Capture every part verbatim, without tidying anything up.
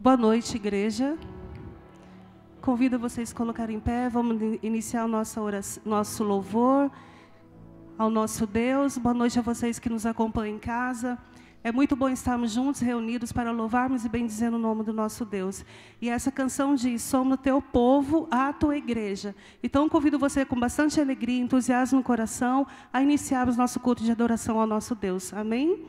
Boa noite, igreja. Convido vocês a colocarem em pé. Vamos iniciar o nosso, oração, nosso louvor ao nosso Deus. Boa noite a vocês que nos acompanham em casa. É muito bom estarmos juntos, reunidos, para louvarmos e bendizer o nome do nosso Deus. E essa canção diz: somos teu povo, a tua igreja. Então, convido você com bastante alegria e entusiasmo no coração a iniciarmos nosso culto de adoração ao nosso Deus. Amém?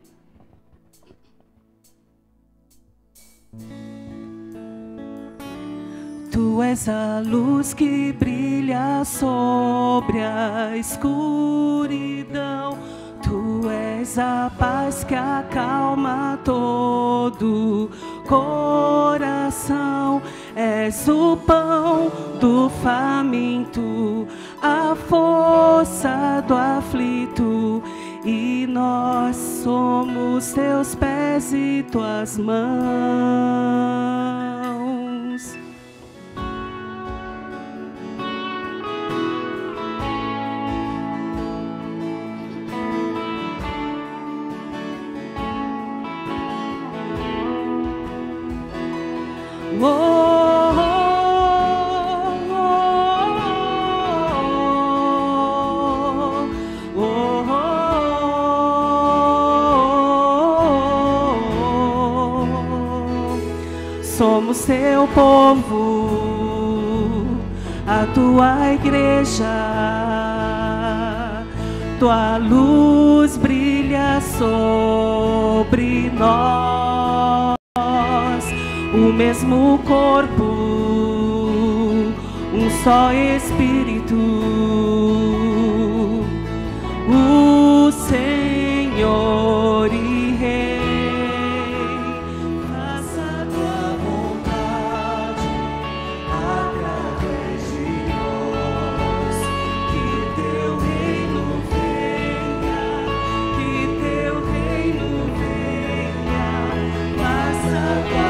Tu és a luz que brilha sobre a escuridão. Tu és a paz que acalma todo coração. És o pão do faminto, a força do aflito. E nós somos teus pés e tuas mãos. Oh, oh, oh, oh, oh, oh. Somos teu povo, a tua igreja. Tua luz brilha sobre nós. O mesmo corpo, um só Espírito, o Senhor e Rei. Faça a tua vontade através de nós. Que teu reino venha, que teu reino venha. Faça a tua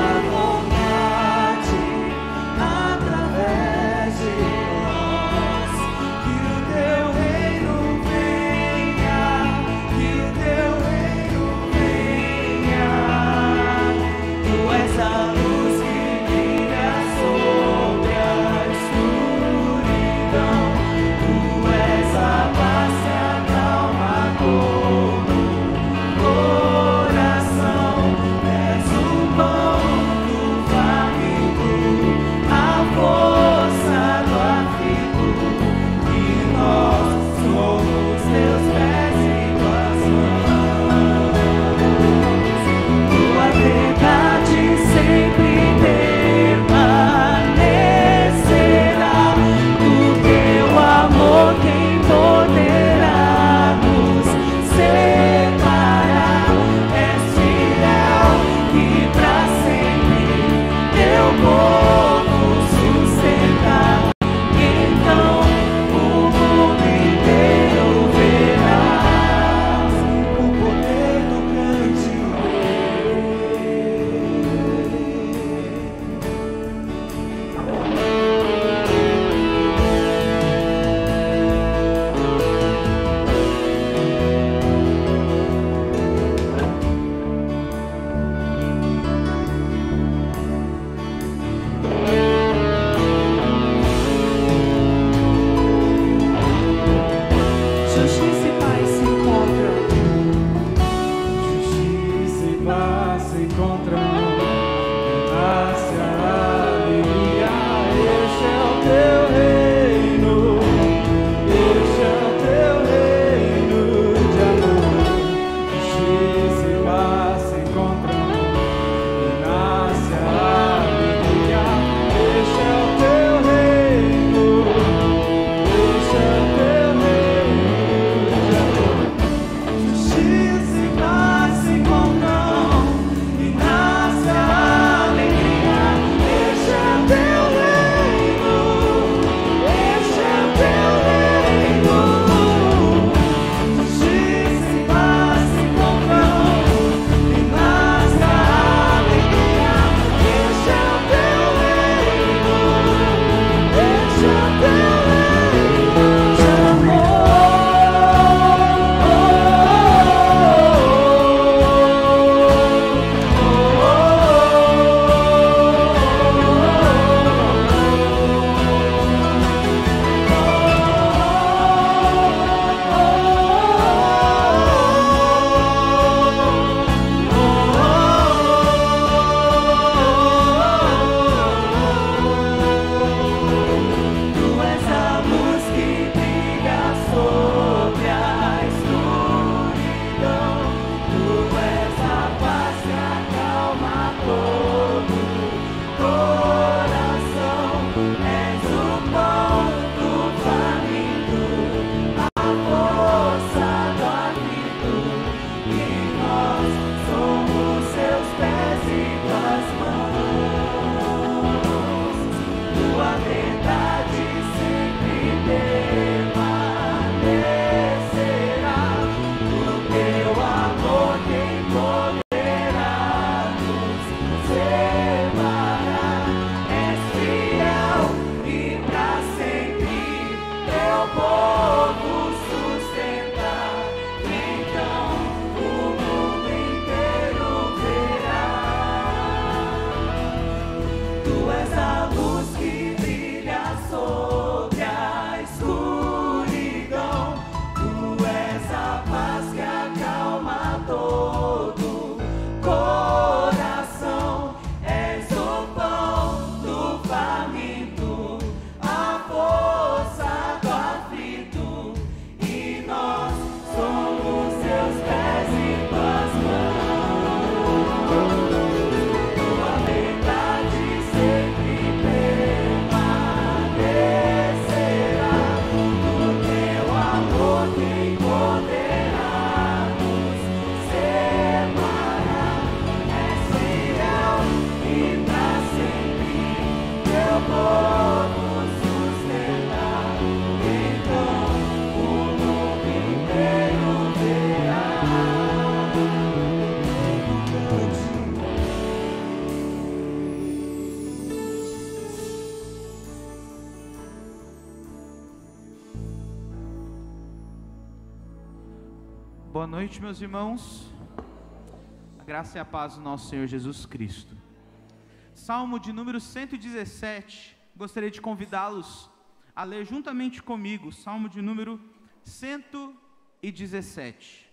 Boa noite, meus irmãos. A graça e a paz do nosso Senhor Jesus Cristo. Salmo de número cento e dezessete. Gostaria de convidá-los a ler juntamente comigo, Salmo de número cento e dezessete.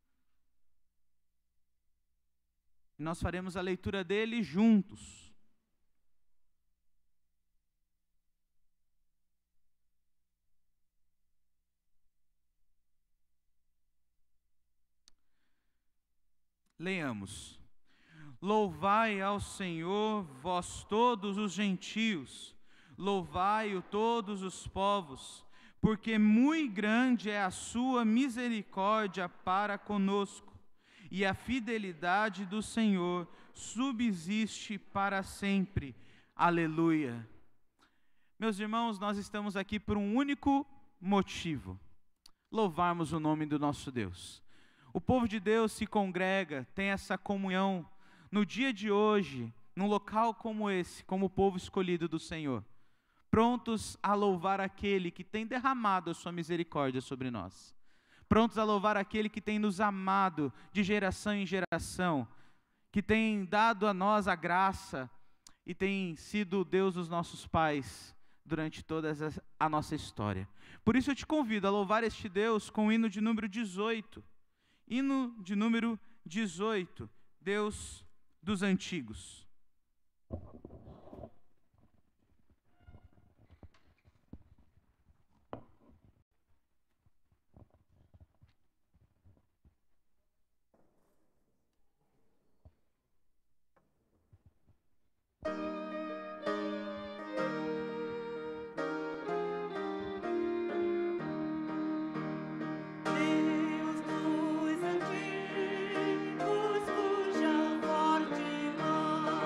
Nós faremos a leitura dele juntos. Leiamos. Louvai ao Senhor, vós todos os gentios, louvai-o todos os povos, porque muito grande é a sua misericórdia para conosco, e a fidelidade do Senhor subsiste para sempre. Aleluia. Meus irmãos, nós estamos aqui por um único motivo: louvarmos o nome do nosso Deus. O povo de Deus se congrega, tem essa comunhão no dia de hoje, num local como esse, como o povo escolhido do Senhor, prontos a louvar aquele que tem derramado a sua misericórdia sobre nós, prontos a louvar aquele que tem nos amado de geração em geração, que tem dado a nós a graça e tem sido o Deus dos nossos pais durante toda a nossa história. Por isso eu te convido a louvar este Deus com o hino de número dezoito. Hino de número dezoito, Deus dos antigos. Deus dos antigos, cuja forte mão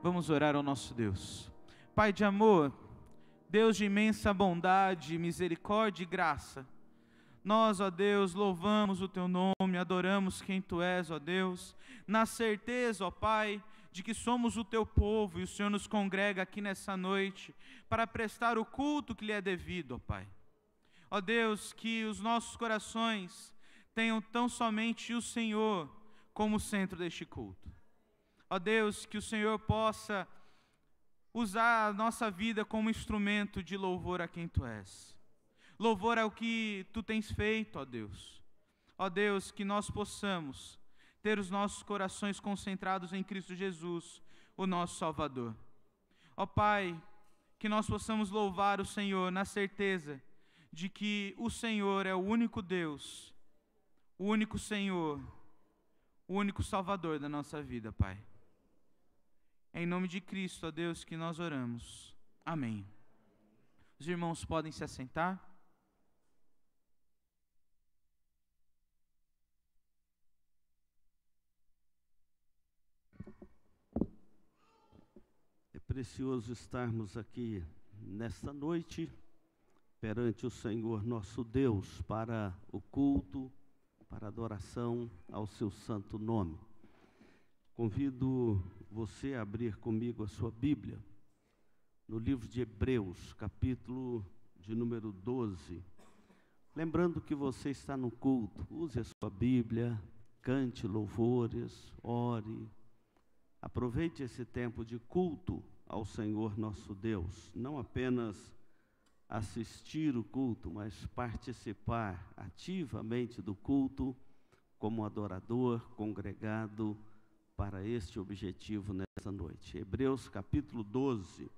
Vamos orar ao nosso Deus. Pai de amor, Deus de imensa bondade, misericórdia e graça, nós, ó Deus, louvamos o Teu nome, adoramos quem Tu és, ó Deus, na certeza, ó Pai, de que somos o Teu povo e o Senhor nos congrega aqui nessa noite para prestar o culto que lhe é devido, ó Pai. Ó Deus, que os nossos corações tenham tão somente o Senhor como centro deste culto. Ó Deus, que o Senhor possa usar a nossa vida como instrumento de louvor a quem Tu és. Louvor ao que Tu tens feito, ó Deus. Ó Deus, que nós possamos ter os nossos corações concentrados em Cristo Jesus, o nosso Salvador. Ó Pai, que nós possamos louvar o Senhor na certeza de que o Senhor é o único Deus, o único Senhor, o único Salvador da nossa vida, Pai. É em nome de Cristo, ó Deus, que nós oramos. Amém. Os irmãos podem se assentar. É precioso estarmos aqui nesta noite perante o Senhor nosso Deus para o culto, para a adoração ao seu santo nome. Convido você a abrir comigo a sua Bíblia, no livro de Hebreus, capítulo de número doze. Lembrando que você está no culto, use a sua Bíblia, cante louvores, ore, aproveite esse tempo de culto ao Senhor nosso Deus, não apenas assistir o culto, mas participar ativamente do culto como adorador, congregado para este objetivo nessa noite. Hebreus capítulo doze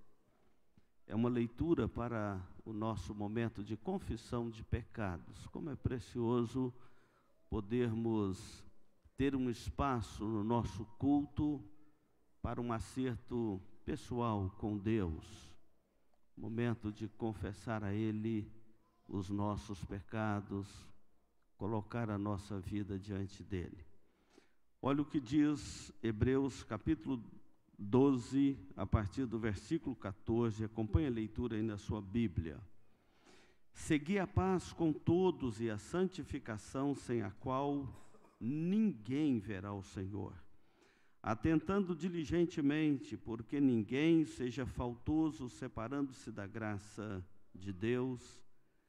é uma leitura para o nosso momento de confissão de pecados. Como é precioso podermos ter um espaço no nosso culto para um acerto pessoal com Deus, momento de confessar a Ele os nossos pecados, colocar a nossa vida diante dEle. Olha o que diz Hebreus capítulo doze, a partir do versículo quatorze, acompanhe a leitura aí na sua Bíblia. Segui a paz com todos e a santificação, sem a qual ninguém verá o Senhor, atentando diligentemente, porque ninguém seja faltoso, separando-se da graça de Deus,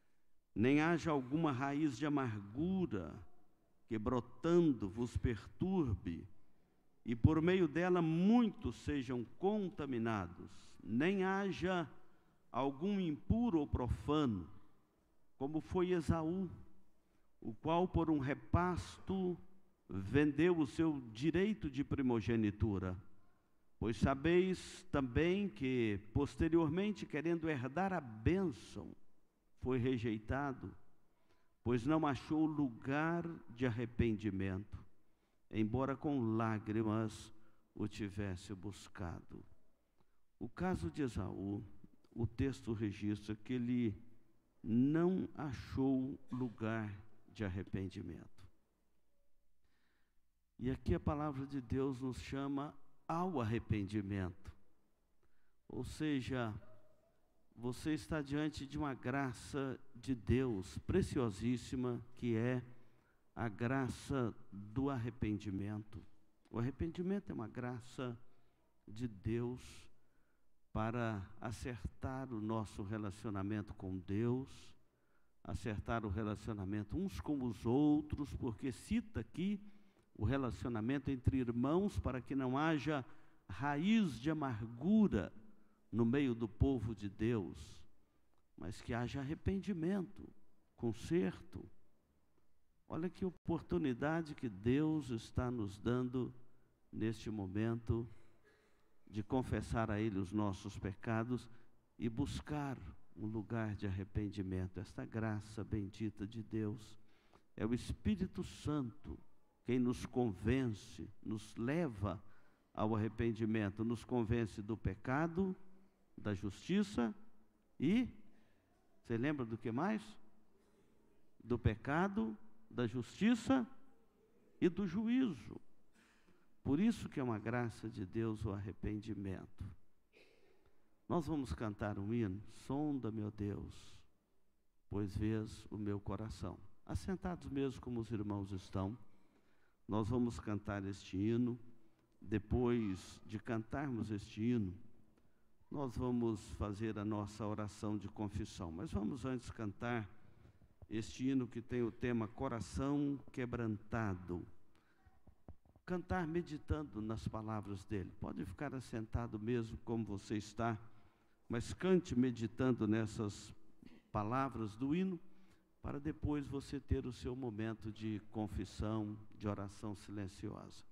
nem haja alguma raiz de amargura que brotando vos perturbe, e por meio dela muitos sejam contaminados, nem haja algum impuro ou profano, como foi Esaú, o qual por um repasto vendeu o seu direito de primogenitura. Pois sabeis também que, posteriormente, querendo herdar a bênção, foi rejeitado, pois não achou lugar de arrependimento, embora com lágrimas o tivesse buscado. O caso de Esaú, o texto registra que ele não achou lugar de arrependimento. E aqui a palavra de Deus nos chama ao arrependimento. Ou seja, você está diante de uma graça de Deus preciosíssima, que é a graça do arrependimento. O arrependimento é uma graça de Deus para acertar o nosso relacionamento com Deus, acertar o relacionamento uns com os outros, porque cita aqui o relacionamento entre irmãos, para que não haja raiz de amargura no meio do povo de Deus, mas que haja arrependimento, conserto. Olha que oportunidade que Deus está nos dando neste momento de confessar a Ele os nossos pecados e buscar um lugar de arrependimento. Esta graça bendita de Deus é o Espírito Santo quem nos convence, nos leva ao arrependimento, nos convence do pecado, da justiça e, você lembra do que mais? Do pecado, da justiça e do juízo. Por isso que é uma graça de Deus o arrependimento. Nós vamos cantar um hino, sonda, meu Deus, pois vês o meu coração. Assentados mesmo como os irmãos estão, nós vamos cantar este hino. Depois de cantarmos este hino, nós vamos fazer a nossa oração de confissão. Mas vamos antes cantar este hino que tem o tema Coração Quebrantado. Cantar meditando nas palavras dele. Pode ficar assentado mesmo como você está, mas cante meditando nessas palavras do hino, para depois você ter o seu momento de confissão, de oração silenciosa.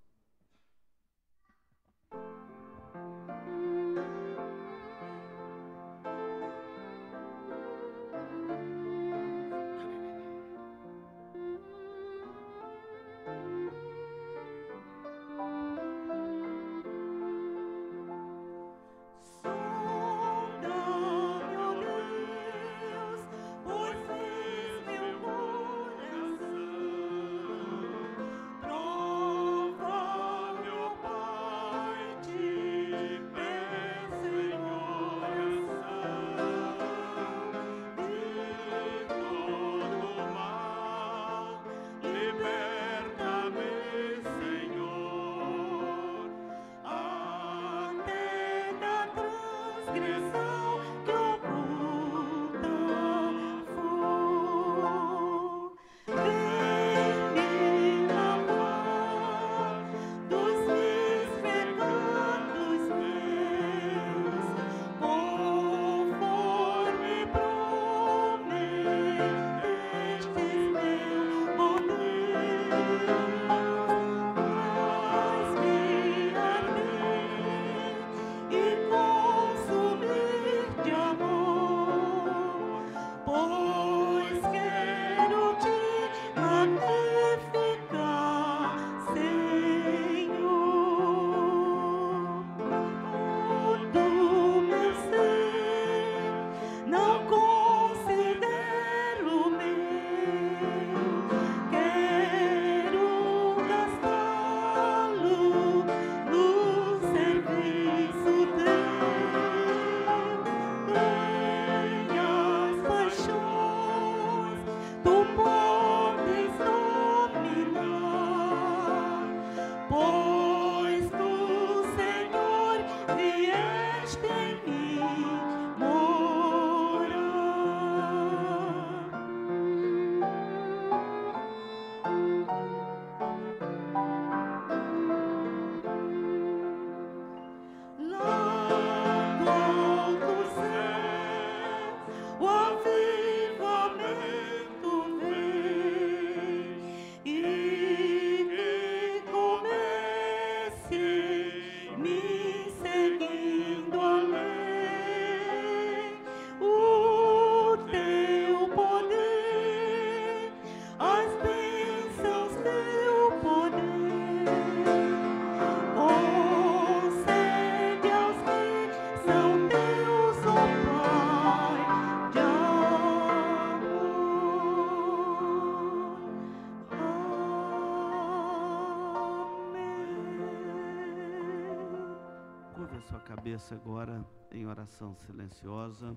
Sua cabeça agora em oração silenciosa,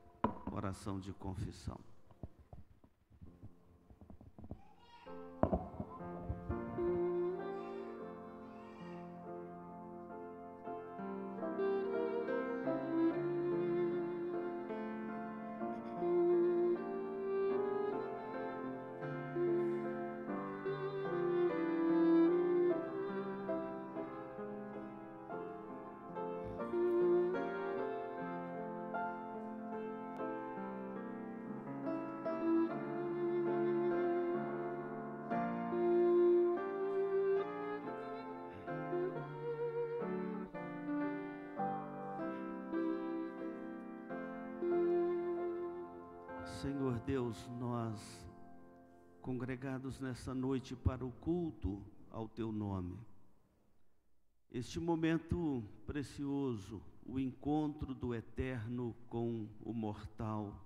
oração de confissão. Senhor Deus, nós, congregados nessa noite para o culto ao Teu nome, este momento precioso, o encontro do eterno com o mortal,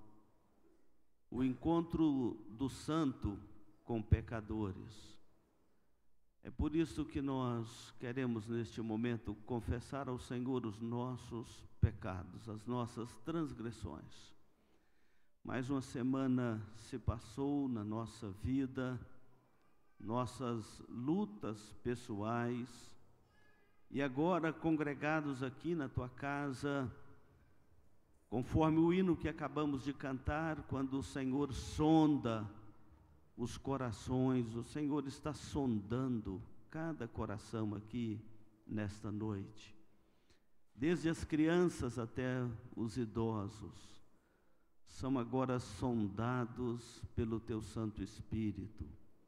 o encontro do santo com pecadores, É por isso que nós queremos neste momento confessar ao Senhor os nossos pecados, as nossas transgressões. Mais uma semana se passou na nossa vida, nossas lutas pessoais, e agora congregados aqui na tua casa, conforme o hino que acabamos de cantar, quando o Senhor sonda os corações, o Senhor está sondando cada coração aqui nesta noite, desde as crianças até os idosos, são agora sondados pelo teu Santo Espírito.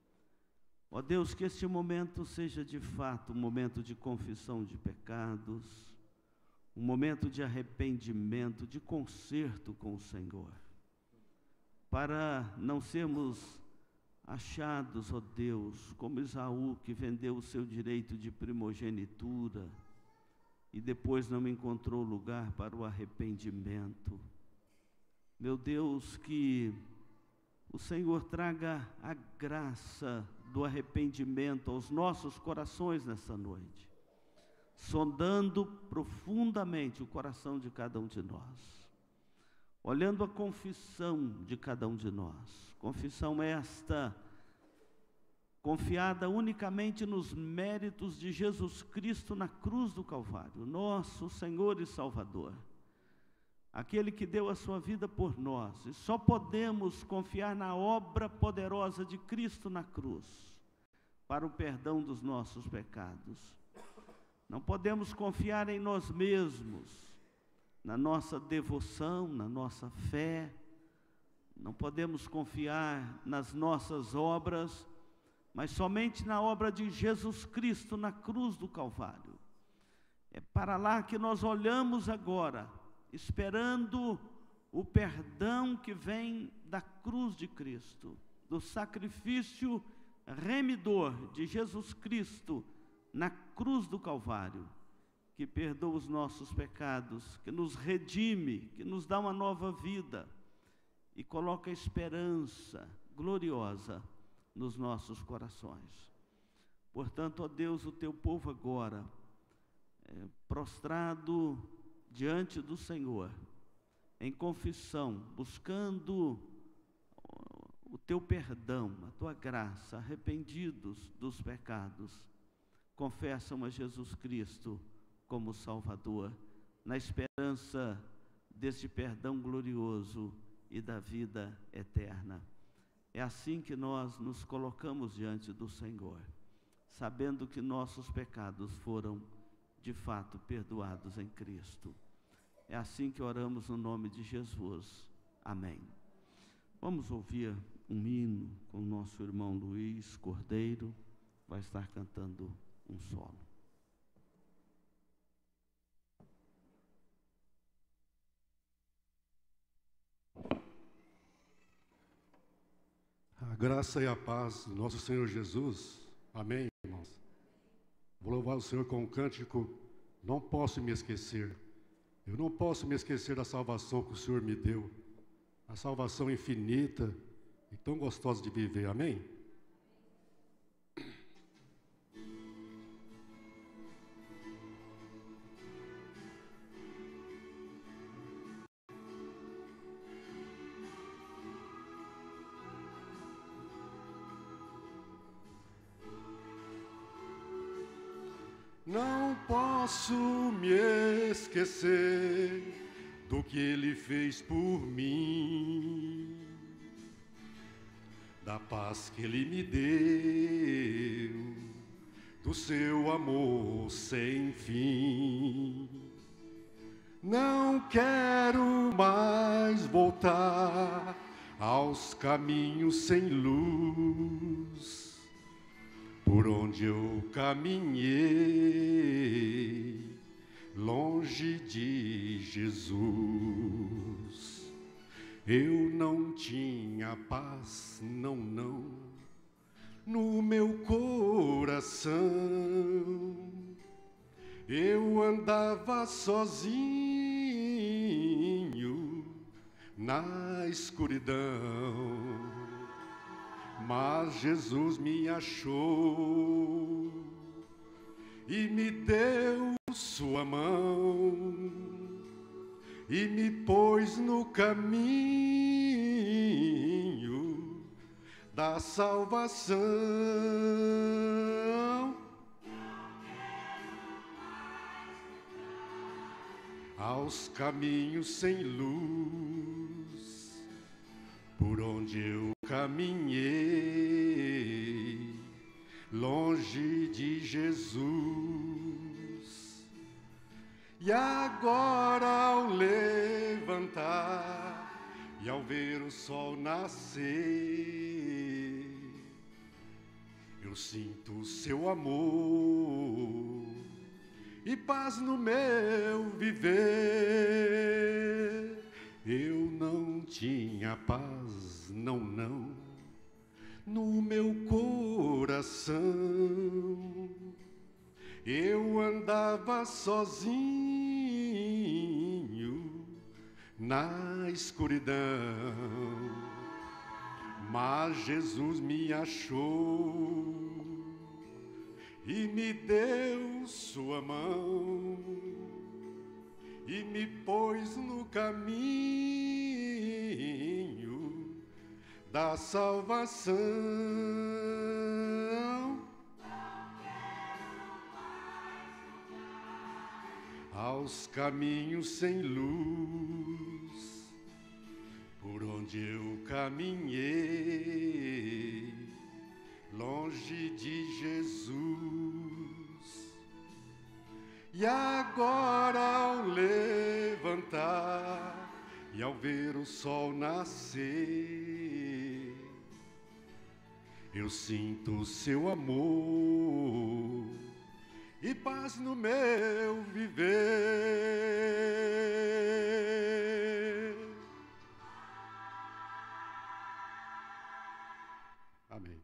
Ó Deus, que este momento seja de fato um momento de confissão de pecados, um momento de arrependimento, de conserto com o Senhor, para não sermos achados, ó Deus, como Esaú, que vendeu o seu direito de primogenitura e depois não encontrou lugar para o arrependimento. Meu Deus, que o Senhor traga a graça do arrependimento aos nossos corações nessa noite, sondando profundamente o coração de cada um de nós, olhando a confissão de cada um de nós, confissão esta confiada unicamente nos méritos de Jesus Cristo na cruz do Calvário, nosso Senhor e Salvador, aquele que deu a sua vida por nós, e só podemos confiar na obra poderosa de Cristo na cruz, para o perdão dos nossos pecados. Não podemos confiar em nós mesmos, na nossa devoção, na nossa fé, não podemos confiar nas nossas obras, mas somente na obra de Jesus Cristo na cruz do Calvário. É para lá que nós olhamos agora, esperando o perdão que vem da cruz de Cristo, do sacrifício remidor de Jesus Cristo na cruz do Calvário, que perdoa os nossos pecados, que nos redime, que nos dá uma nova vida e coloca esperança gloriosa nos nossos corações. Portanto, ó Deus, o teu povo agora, é, prostrado diante do Senhor, em confissão, buscando o teu perdão, a tua graça, arrependidos dos pecados, confessam a Jesus Cristo como Salvador, na esperança deste perdão glorioso e da vida eterna. É assim que nós nos colocamos diante do Senhor, sabendo que nossos pecados foram de fato perdoados em Cristo. É assim que oramos no nome de Jesus. Amém. Vamos ouvir um hino com o nosso irmão Luiz Cordeiro, vai estar cantando um solo. A graça e a paz do nosso Senhor Jesus. Amém, irmãos. Vou louvar o Senhor com um cântico. Não posso me esquecer. Eu não posso me esquecer da salvação que o Senhor me deu. A salvação infinita e tão gostosa de viver. Amém? Não posso me esquecer do que Ele fez por mim, da paz que Ele me deu, do seu amor sem fim. Não quero mais voltar aos caminhos sem luz, por onde eu caminhei, longe de Jesus. Eu não tinha paz, não, não, no meu coração. Eu andava sozinho na escuridão. Mas Jesus me achou e me deu sua mão e me pôs no caminho da salvação. Aos caminhos sem luz, por onde eu caminhei, longe de Jesus. E agora ao levantar e ao ver o sol nascer, eu sinto o seu amor e paz no meu viver. Eu não tinha paz, não, não, no meu coração. Eu andava sozinho na escuridão, mas Jesus me achou e me deu sua mão e me pôs no caminho da salvação. Aos caminhos sem luz, por onde eu caminhei, longe de Jesus. E agora ao levantar e ao ver o sol nascer, eu sinto o seu amor e paz no meu viver. Amém.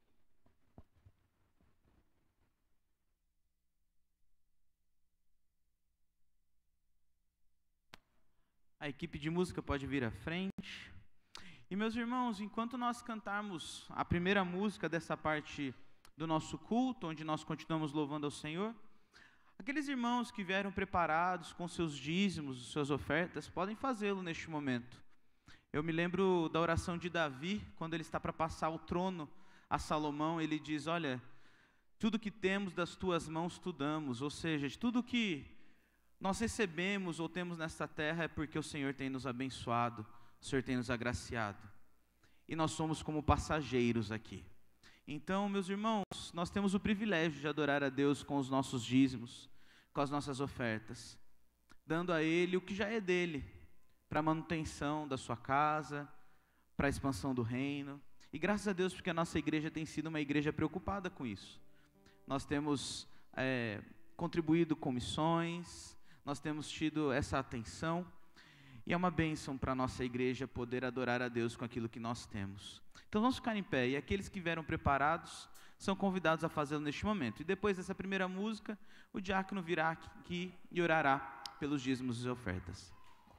A equipe de música pode vir à frente. E meus irmãos, enquanto nós cantarmos a primeira música dessa parte do nosso culto, onde nós continuamos louvando ao Senhor, aqueles irmãos que vieram preparados com seus dízimos, suas ofertas, podem fazê-lo neste momento. Eu me lembro da oração de Davi, quando ele está para passar o trono a Salomão, ele diz, olha, tudo que temos das tuas mãos tu damos, ou seja, de tudo que nós recebemos ou temos nesta terra é porque o Senhor tem nos abençoado, o Senhor tem nos agraciado, e nós somos como passageiros aqui. Então, meus irmãos, nós temos o privilégio de adorar a Deus com os nossos dízimos, com as nossas ofertas, dando a Ele o que já é dele, para a manutenção da sua casa, para a expansão do reino. E graças a Deus, porque a nossa igreja tem sido uma igreja preocupada com isso. Nós temos é, contribuído com missões, nós temos tido essa atenção, e é uma bênção para a nossa igreja poder adorar a Deus com aquilo que nós temos. Então vamos ficar em pé, e aqueles que vieram preparados são convidados a fazê-lo neste momento. E depois dessa primeira música, o diácono virá aqui e orará pelos dízimos e ofertas.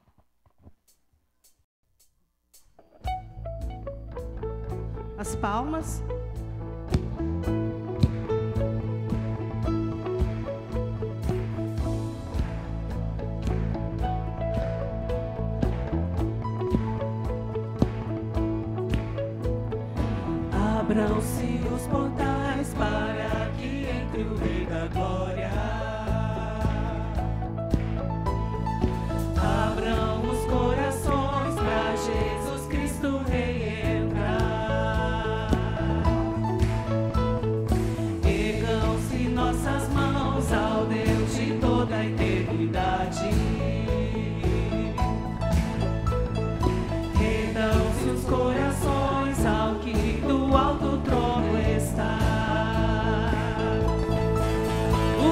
As palmas. Abram-se os portais para que entre o Rei da Glória. Abram os corações para Jesus Cristo Rei entrar. Ergam-se nossas mãos ao Deus de toda a eternidade. Rendam-se os corações ao que do alto trono está. O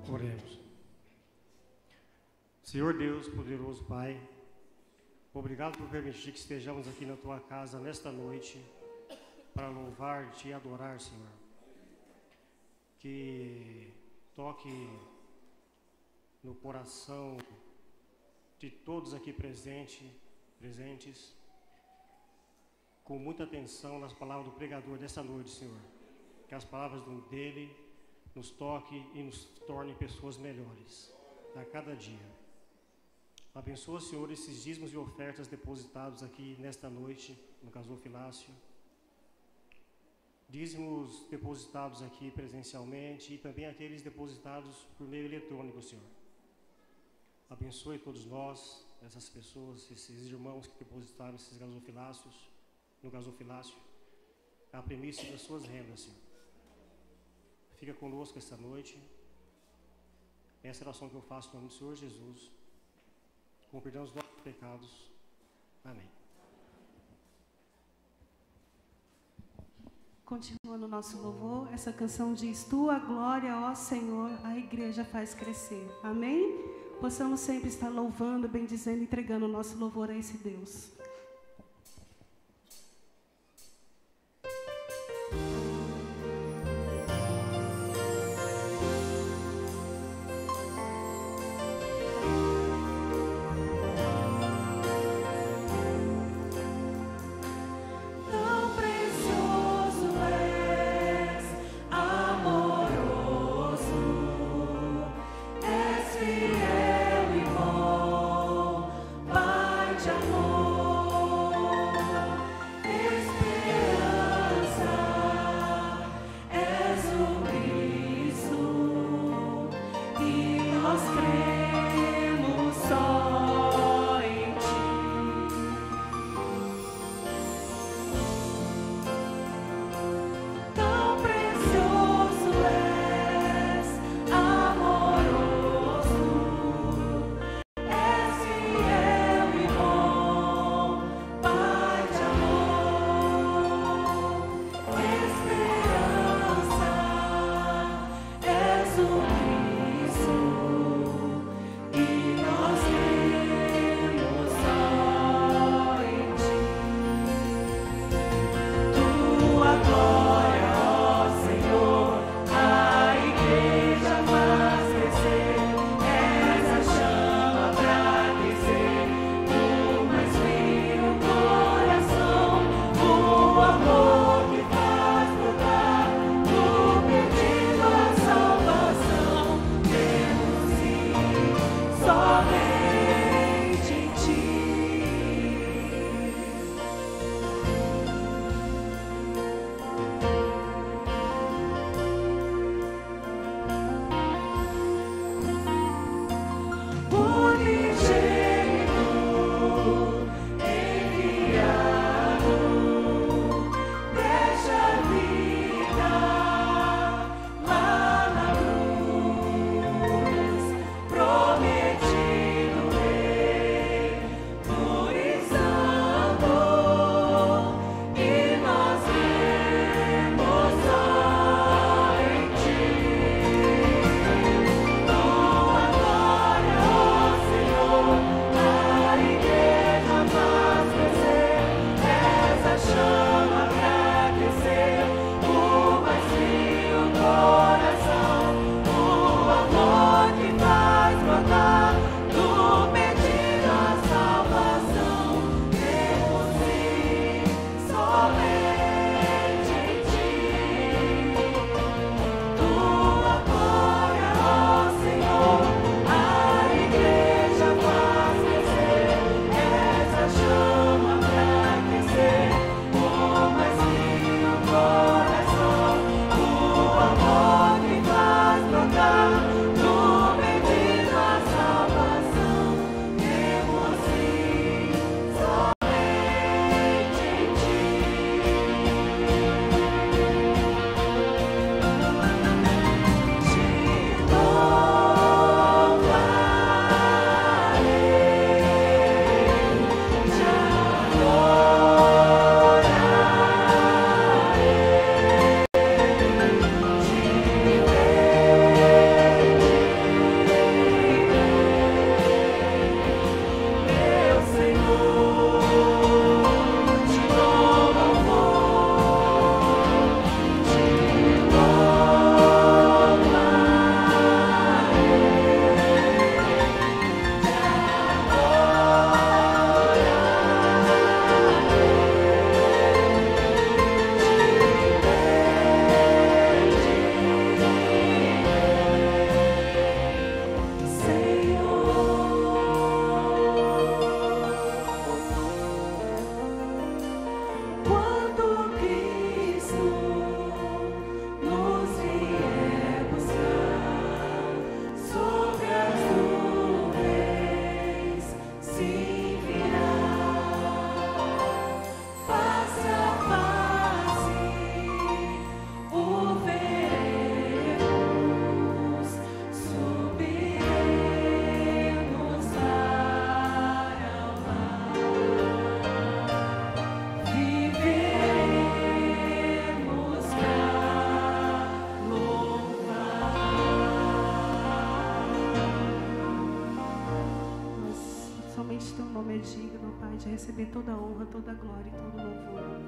Oremos. Senhor Deus, poderoso Pai, obrigado por permitir que estejamos aqui na Tua casa nesta noite para louvar-Te e adorar, Senhor. Que toque no coração de todos aqui presente, presentes, com muita atenção nas palavras do pregador dessa noite, Senhor. Que as palavras dele nos toque e nos torne pessoas melhores a cada dia. Abençoa, Senhor, esses dízimos e ofertas depositados aqui nesta noite no gasofilácio. Dízimos depositados aqui presencialmente e também aqueles depositados por meio eletrônico, Senhor. Abençoe todos nós, essas pessoas, esses irmãos que depositaram esses gasofilácios, no gasofilácio, a premissa das suas rendas, Senhor. Fica conosco esta noite. Essa é a oração que eu faço em nome do Senhor Jesus, com perdão dos nossos pecados. Amém. Continuando o nosso louvor, essa canção diz: Tua glória, ó Senhor, a igreja faz crescer. Amém? Possamos sempre estar louvando, bendizendo, entregando o nosso louvor a esse Deus. Fiel e bom, Pai de amor. nome é digno, Pai, de receber toda a honra, toda a glória e todo o louvor.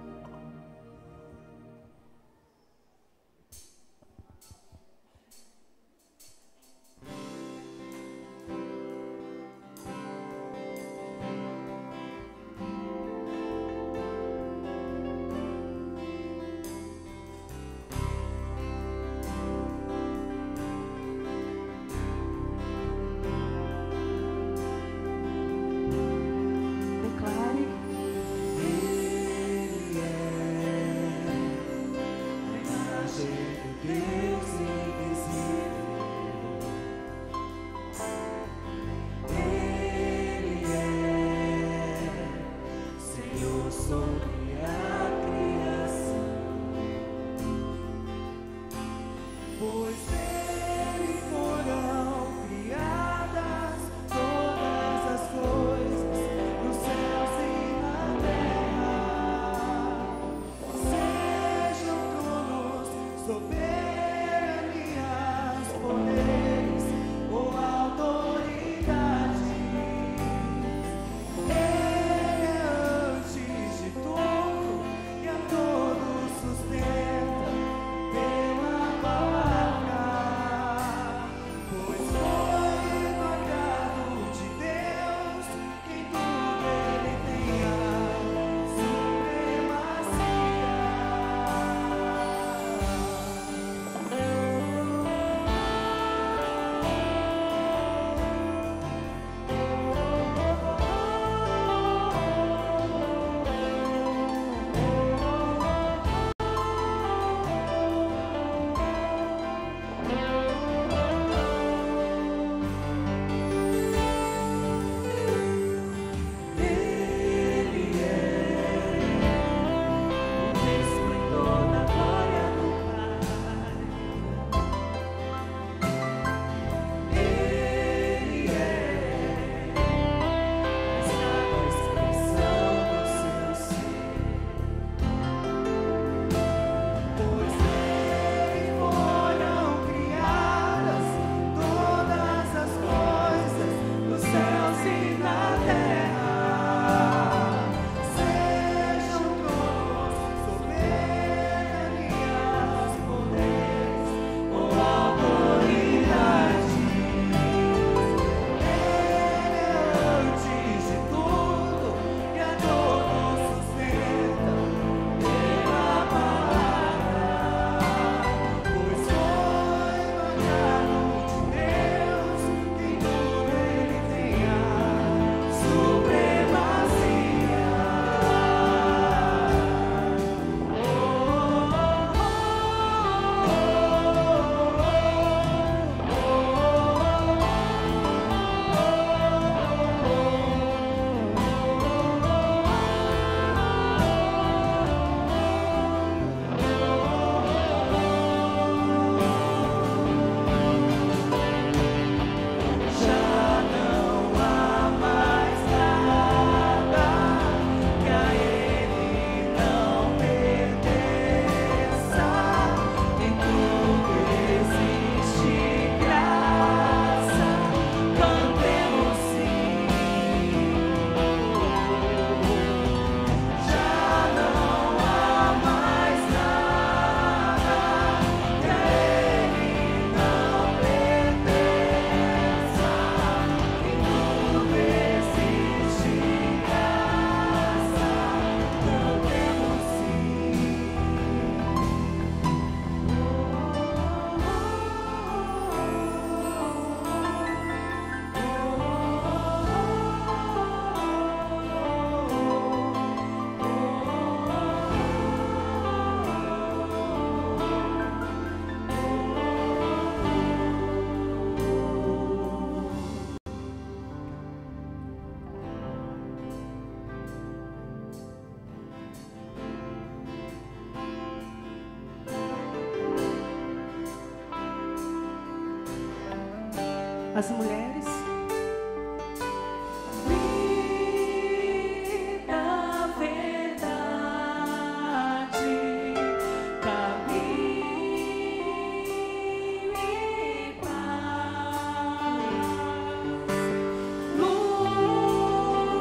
As mulheres. Vida, verdade, caminho e paz, luz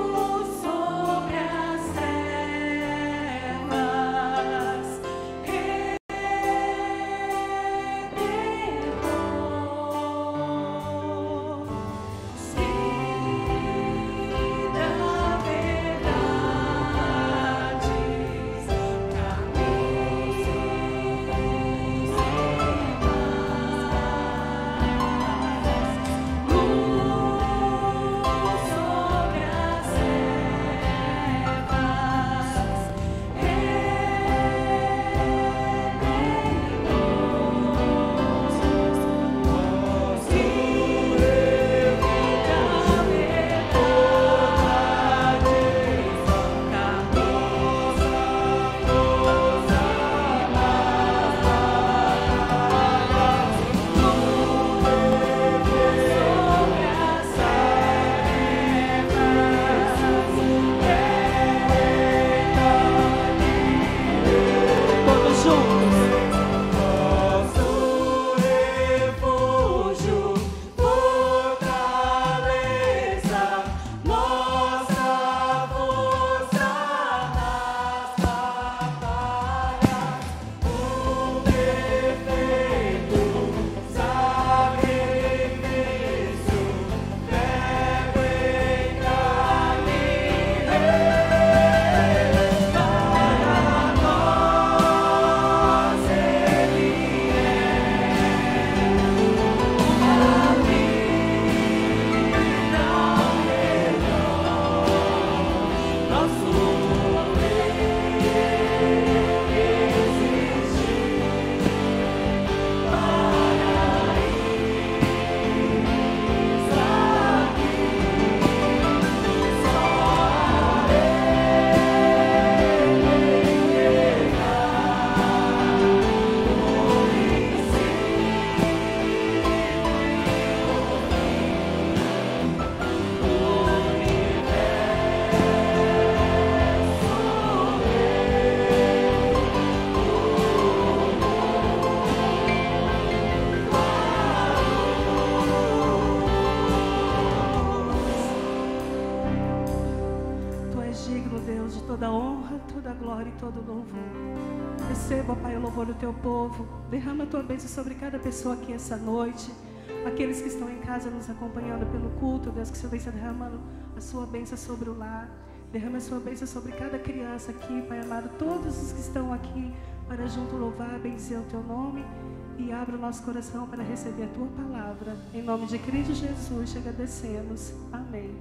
glória e todo o louvor. Receba, ó Pai, o louvor do teu povo. Derrama a tua bênção sobre cada pessoa aqui essa noite. Aqueles que estão em casa nos acompanhando pelo culto, Deus, que o Senhor venha derramando a sua bênção sobre o lar. Derrama a sua bênção sobre cada criança aqui, Pai amado. Todos os que estão aqui para junto louvar, bendizer o teu nome. E abra o nosso coração para receber a tua palavra. Em nome de Cristo Jesus, te agradecemos. Amém.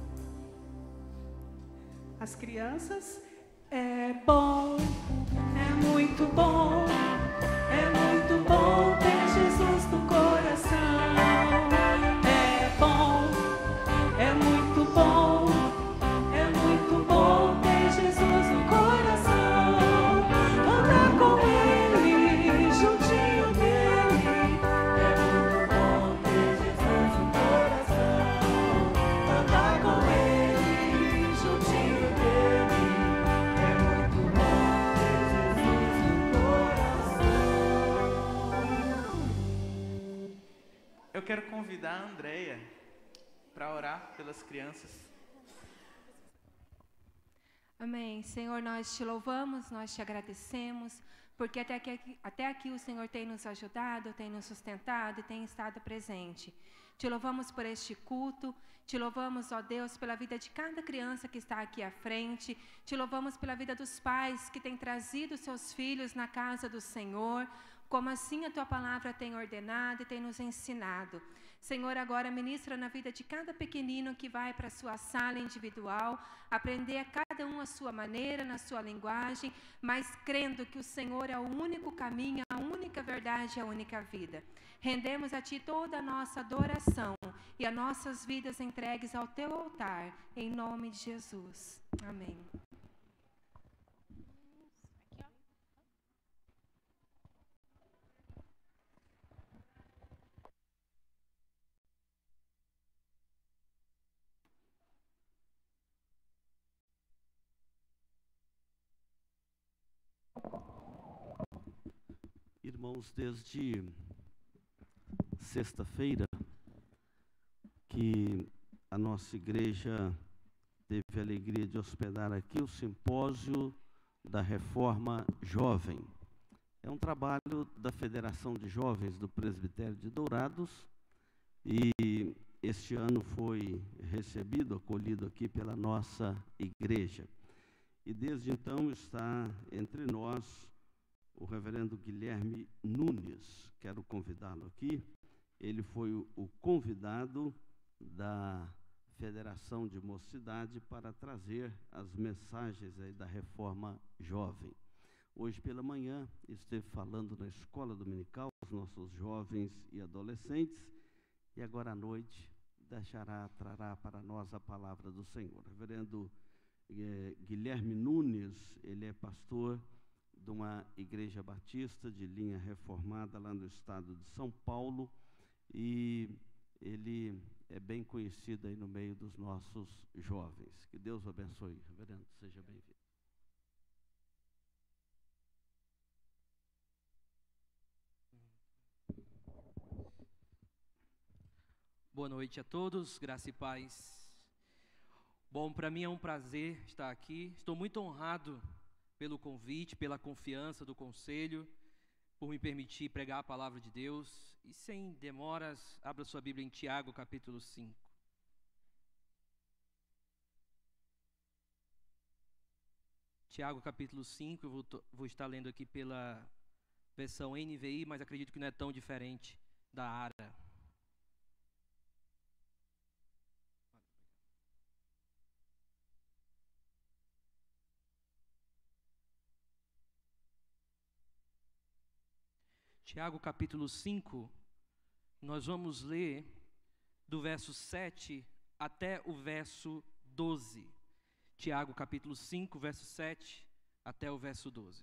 As crianças, é bom, é muito bom, é muito bom ter Jesus no coração. É bom, é muito bom, é muito bom ter Jesus no coração. Andar com Ele, juntinho dele. É muito bom ter Jesus no coração. Andar com Ele, juntinho dele. É muito bom ter Jesus no coração. Eu quero convidar a Andréia para orar pelas crianças. Amém. Senhor, nós te louvamos, nós te agradecemos, porque até aqui, até aqui o Senhor tem nos ajudado, tem nos sustentado e tem estado presente. Te louvamos por este culto, te louvamos, ó Deus, pela vida de cada criança que está aqui à frente, te louvamos pela vida dos pais que têm trazido seus filhos na casa do Senhor, como assim a tua palavra tem ordenado e tem nos ensinado. Senhor, agora ministra na vida de cada pequenino que vai para a sua sala individual, aprender a cada um a sua maneira, na sua linguagem, mas crendo que o Senhor é o único caminho, a única verdade, a única vida. Rendemos a Ti toda a nossa adoração e as nossas vidas entregues ao Teu altar, em nome de Jesus. Amém. Irmãos, desde sexta-feira que a nossa igreja teve a alegria de hospedar aqui o simpósio da Reforma Jovem. É um trabalho da Federação de Jovens do Presbitério de Dourados e este ano foi recebido, acolhido aqui pela nossa igreja. E desde então está entre nós o reverendo Guilherme Nunes. Quero convidá-lo aqui. Ele foi o, o convidado da Federação de Mocidade para trazer as mensagens aí da Reforma Jovem. Hoje pela manhã esteve falando na escola dominical, os nossos jovens e adolescentes, e agora à noite deixará, trará para nós a palavra do Senhor. Reverendo eh, Guilherme Nunes, ele é pastor de uma igreja batista de linha reformada lá no estado de São Paulo, e ele é bem conhecido aí no meio dos nossos jovens. Que Deus o abençoe, reverendo, seja bem-vindo. Boa noite a todos, graça e paz. Bom, para mim é um prazer estar aqui, estou muito honrado pelo convite, pela confiança do conselho, por me permitir pregar a palavra de Deus. E sem demoras, abra sua Bíblia em Tiago, capítulo cinco. Tiago, capítulo cinco, eu vou, vou estar lendo aqui pela versão N V I, mas acredito que não é tão diferente da ARA. Tiago capítulo cinco, nós vamos ler do verso sete até o verso doze. Tiago capítulo cinco, verso sete até o verso doze.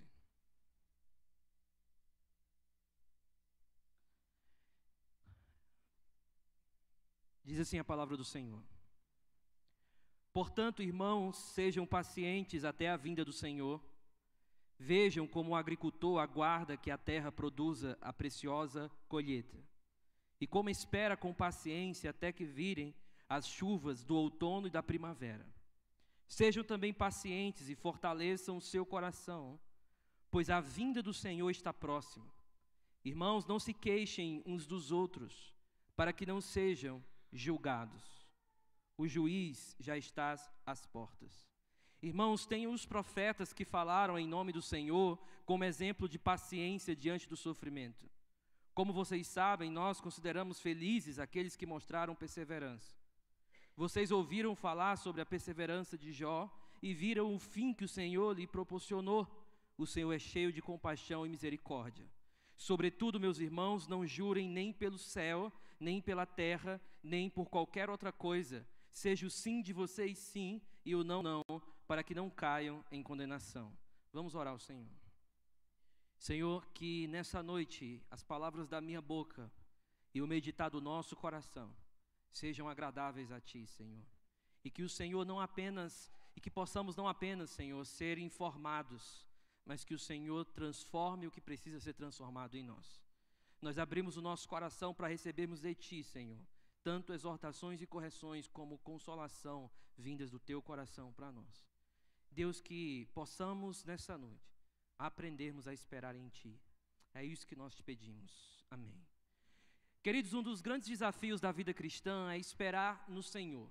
Diz assim a palavra do Senhor: Portanto, irmãos, sejam pacientes até a vinda do Senhor. Vejam como o agricultor aguarda que a terra produza a preciosa colheita, e como espera com paciência até que virem as chuvas do outono e da primavera. Sejam também pacientes e fortaleçam o seu coração, pois a vinda do Senhor está próxima. Irmãos, não se queixem uns dos outros, para que não sejam julgados. O juiz já está às portas. Irmãos, tenham os profetas que falaram em nome do Senhor como exemplo de paciência diante do sofrimento. Como vocês sabem, nós consideramos felizes aqueles que mostraram perseverança. Vocês ouviram falar sobre a perseverança de Jó e viram o fim que o Senhor lhe proporcionou. O Senhor é cheio de compaixão e misericórdia. Sobretudo, meus irmãos, não jurem nem pelo céu, nem pela terra, nem por qualquer outra coisa. Seja o sim de vocês sim e o não não, para que não caiam em condenação. Vamos orar ao Senhor. Senhor, que nessa noite as palavras da minha boca e o meditar do nosso coração sejam agradáveis a Ti, Senhor. E que o Senhor não apenas, e que possamos não apenas, Senhor, ser informados, mas que o Senhor transforme o que precisa ser transformado em nós. Nós abrimos o nosso coração para recebermos de Ti, Senhor, tanto exortações e correções como consolação vindas do Teu coração para nós. Deus, que possamos nessa noite aprendermos a esperar em Ti. É isso que nós te pedimos. Amém. Queridos, um dos grandes desafios da vida cristã é esperar no Senhor.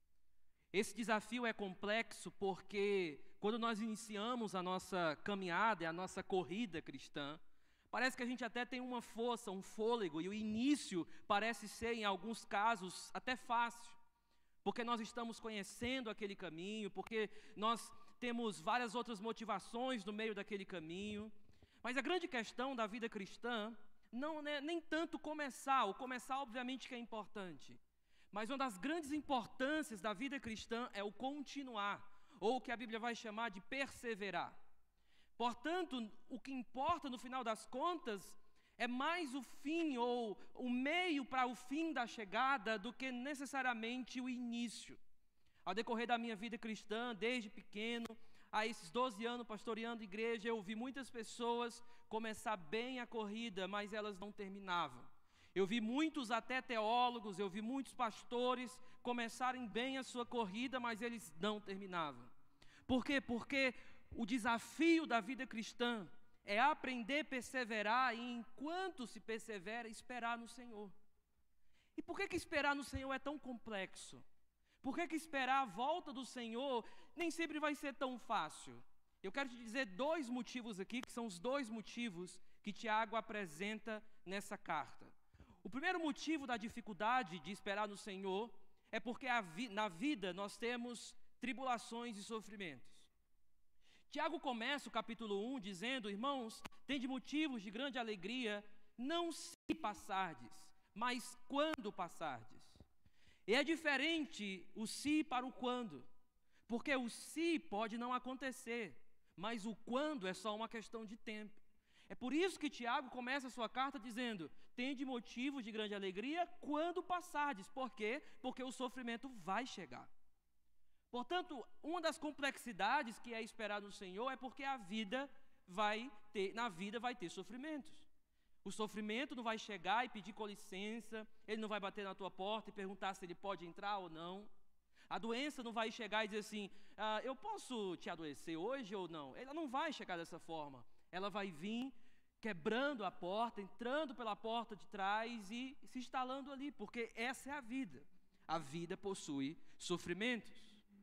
Esse desafio é complexo porque quando nós iniciamos a nossa caminhada, a nossa corrida cristã, parece que a gente até tem uma força, um fôlego, e o início parece ser, em alguns casos, até fácil, porque nós estamos conhecendo aquele caminho, porque nós temos várias outras motivações no meio daquele caminho. Mas a grande questão da vida cristã não é nem tanto começar, o começar obviamente que é importante, mas uma das grandes importâncias da vida cristã é o continuar, ou o que a Bíblia vai chamar de perseverar. Portanto, o que importa no final das contas é mais o fim ou o meio para o fim da chegada do que necessariamente o início. Ao decorrer da minha vida cristã, desde pequeno, a esses doze anos pastoreando igreja, eu vi muitas pessoas começar bem a corrida, mas elas não terminavam. Eu vi muitos até teólogos, eu vi muitos pastores começarem bem a sua corrida, mas eles não terminavam. Por quê? Porque o desafio da vida cristã é aprender a perseverar e, enquanto se persevera, esperar no Senhor. E por que que esperar no Senhor é tão complexo? Por que que esperar a volta do Senhor nem sempre vai ser tão fácil? Eu quero te dizer dois motivos aqui, que são os dois motivos que Tiago apresenta nessa carta. O primeiro motivo da dificuldade de esperar no Senhor é porque a vi- na vida nós temos tribulações e sofrimentos. Tiago começa o capítulo um dizendo: irmãos, tende motivos de grande alegria, não se passardes, mas quando passardes. E é diferente o se para o quando, porque o se pode não acontecer, mas o quando é só uma questão de tempo. É por isso que Tiago começa a sua carta dizendo: tende motivos de grande alegria quando passardes. Por quê? Porque o sofrimento vai chegar. Portanto, uma das complexidades que é esperar no Senhor é porque a vida vai ter, na vida vai ter sofrimentos. O sofrimento não vai chegar e pedir com licença, ele não vai bater na tua porta e perguntar se ele pode entrar ou não. A doença não vai chegar e dizer assim: ah, eu posso te adoecer hoje ou não? Ela não vai chegar dessa forma. Ela vai vir quebrando a porta, entrando pela porta de trás e se instalando ali, porque essa é a vida. A vida possui sofrimentos.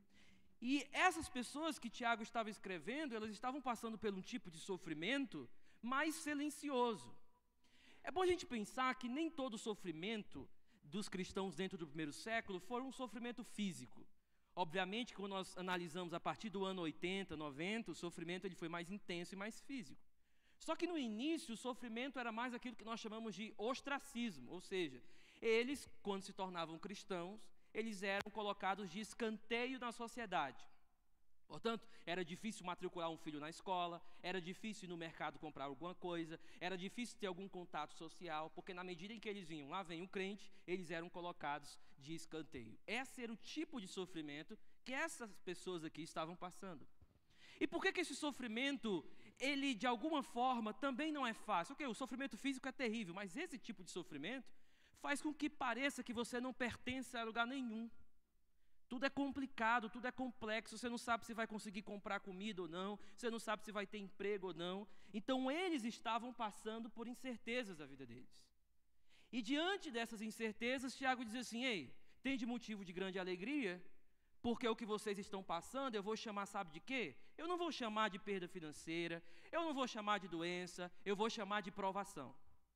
E essas pessoas que Tiago estava escrevendo, elas estavam passando por um tipo de sofrimento mais silencioso. É bom a gente pensar que nem todo sofrimento dos cristãos dentro do primeiro século foi um sofrimento físico. Obviamente, quando nós analisamos a partir do ano oitenta, noventa, o sofrimento ele foi mais intenso e mais físico. Só que no início o sofrimento era mais aquilo que nós chamamos de ostracismo, ou seja, eles, quando se tornavam cristãos, eles eram colocados de escanteio na sociedade. Portanto, era difícil matricular um filho na escola, era difícil ir no mercado comprar alguma coisa, era difícil ter algum contato social, porque na medida em que eles vinham, lá vem o crente, eles eram colocados de escanteio. Esse era o tipo de sofrimento que essas pessoas aqui estavam passando. E por que que esse sofrimento, ele de alguma forma também não é fácil? Ok, o sofrimento físico é terrível, mas esse tipo de sofrimento faz com que pareça que você não pertence a lugar nenhum. Tudo é complicado, tudo é complexo, você não sabe se vai conseguir comprar comida ou não, você não sabe se vai ter emprego ou não. Então eles estavam passando por incertezas da vida deles. E diante dessas incertezas, Tiago diz assim: ei, tem de motivo de grande alegria, porque o que vocês estão passando, eu vou chamar, sabe de quê? Eu não vou chamar de perda financeira, eu não vou chamar de doença, eu vou chamar de provação.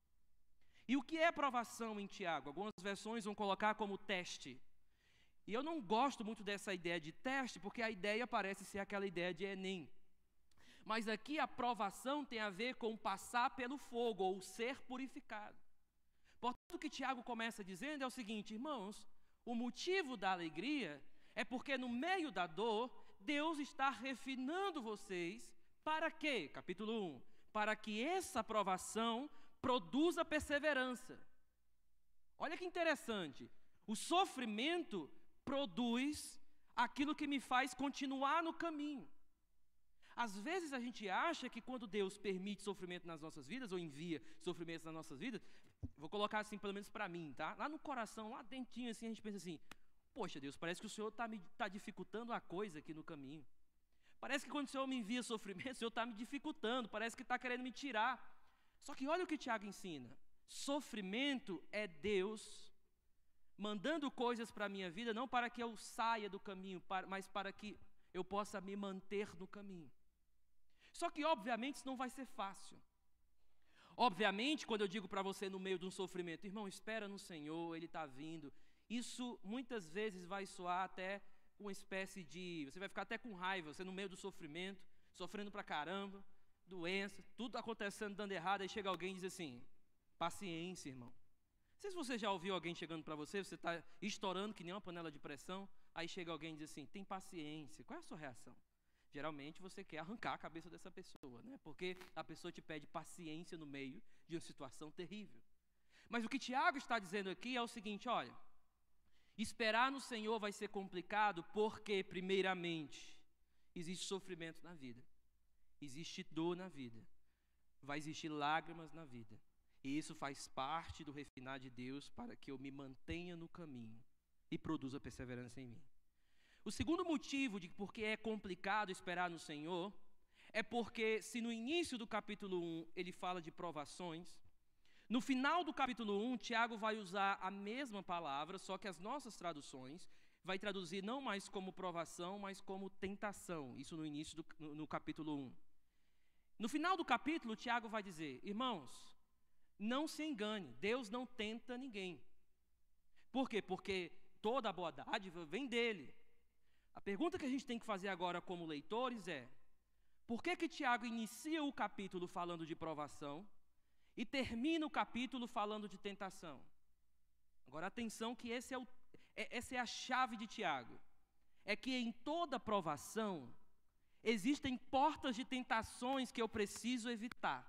E o que é provação em Tiago? Algumas versões vão colocar como teste. E eu não gosto muito dessa ideia de teste, porque a ideia parece ser aquela ideia de Enem. Mas aqui a provação tem a ver com passar pelo fogo, ou ser purificado. Portanto, o que Tiago começa dizendo é o seguinte: irmãos, o motivo da alegria é porque no meio da dor, Deus está refinando vocês. Para quê? Capítulo um. Para que essa provação produza perseverança. Olha que interessante. O sofrimento produz aquilo que me faz continuar no caminho. Às vezes a gente acha que quando Deus permite sofrimento nas nossas vidas, ou envia sofrimentos nas nossas vidas, vou colocar assim pelo menos para mim, tá? Lá no coração, lá dentinho assim, a gente pensa assim: poxa Deus, parece que o Senhor está me tá dificultando a coisa aqui no caminho. Parece que quando o Senhor me envia sofrimento, o Senhor está me dificultando, parece que está querendo me tirar. Só que olha o que Tiago ensina: sofrimento é Deus mandando coisas para a minha vida, não para que eu saia do caminho, mas para que eu possa me manter no caminho. Só que, obviamente, isso não vai ser fácil. Obviamente, quando eu digo para você no meio de um sofrimento: irmão, espera no Senhor, Ele está vindo, isso muitas vezes vai soar até uma espécie de... você vai ficar até com raiva, você no meio do sofrimento, sofrendo pra caramba, doença, tudo acontecendo, dando errado, aí chega alguém e diz assim: paciência, irmão. Não sei se você já ouviu alguém chegando para você, você está estourando que nem uma panela de pressão, aí chega alguém e diz assim: tem paciência. Qual é a sua reação? Geralmente você quer arrancar a cabeça dessa pessoa, né? Porque a pessoa te pede paciência no meio de uma situação terrível. Mas o que Tiago está dizendo aqui é o seguinte: olha, esperar no Senhor vai ser complicado porque, primeiramente, existe sofrimento na vida, existe dor na vida, vai existir lágrimas na vida. E isso faz parte do refinar de Deus para que eu me mantenha no caminho e produza perseverança em mim. O segundo motivo de por que é complicado esperar no Senhor é porque, se no início do capítulo um ele fala de provações, no final do capítulo um, Tiago vai usar a mesma palavra, só que as nossas traduções vai traduzir não mais como provação, mas como tentação. Isso no início do no, no capítulo um. No final do capítulo, Tiago vai dizer: irmãos, não se engane, Deus não tenta ninguém. Por quê? Porque toda a boa dádiva vem dele. A pergunta que a gente tem que fazer agora como leitores é: por que que Tiago inicia o capítulo falando de provação e termina o capítulo falando de tentação? Agora atenção, que esse é o, é, essa é a chave de Tiago. É que em toda provação existem portas de tentações que eu preciso evitar.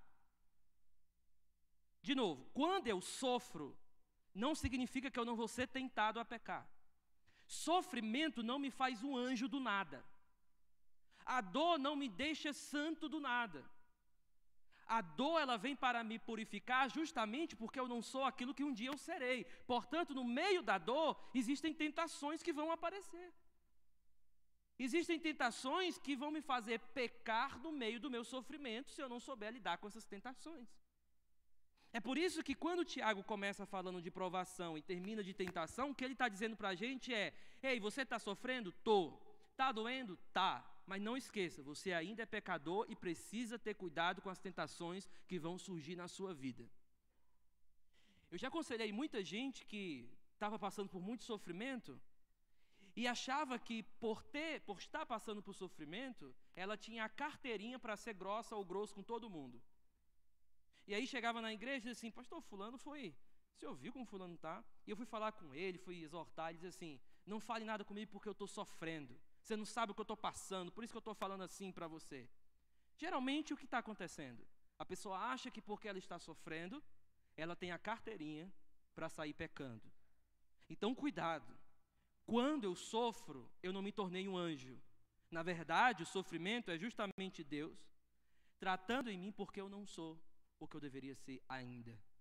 De novo, quando eu sofro, não significa que eu não vou ser tentado a pecar. Sofrimento não me faz um anjo do nada. A dor não me deixa santo do nada. A dor, ela vem para me purificar justamente porque eu não sou aquilo que um dia eu serei. Portanto, no meio da dor, existem tentações que vão aparecer. Existem tentações que vão me fazer pecar no meio do meu sofrimento se eu não souber lidar com essas tentações. É por isso que quando Tiago começa falando de provação e termina de tentação, o que ele está dizendo para a gente é: ei, você está sofrendo? Tô. Está doendo? Tá. Mas não esqueça, você ainda é pecador e precisa ter cuidado com as tentações que vão surgir na sua vida. Eu já aconselhei muita gente que estava passando por muito sofrimento e achava que por, ter, por estar passando por sofrimento, ela tinha a carteirinha para ser grossa ou grosso com todo mundo. E aí chegava na igreja e dizia assim: pastor, fulano foi, você ouviu como fulano está? E eu fui falar com ele, fui exortar, ele dizia assim: não fale nada comigo porque eu estou sofrendo. Você não sabe o que eu estou passando, por isso que eu estou falando assim para você. Geralmente o que está acontecendo? A pessoa acha que porque ela está sofrendo, ela tem a carteirinha para sair pecando. Então cuidado, quando eu sofro, eu não me tornei um anjo. Na verdade, o sofrimento é justamente Deus tratando em mim porque eu não sou o que eu deveria ser ainda.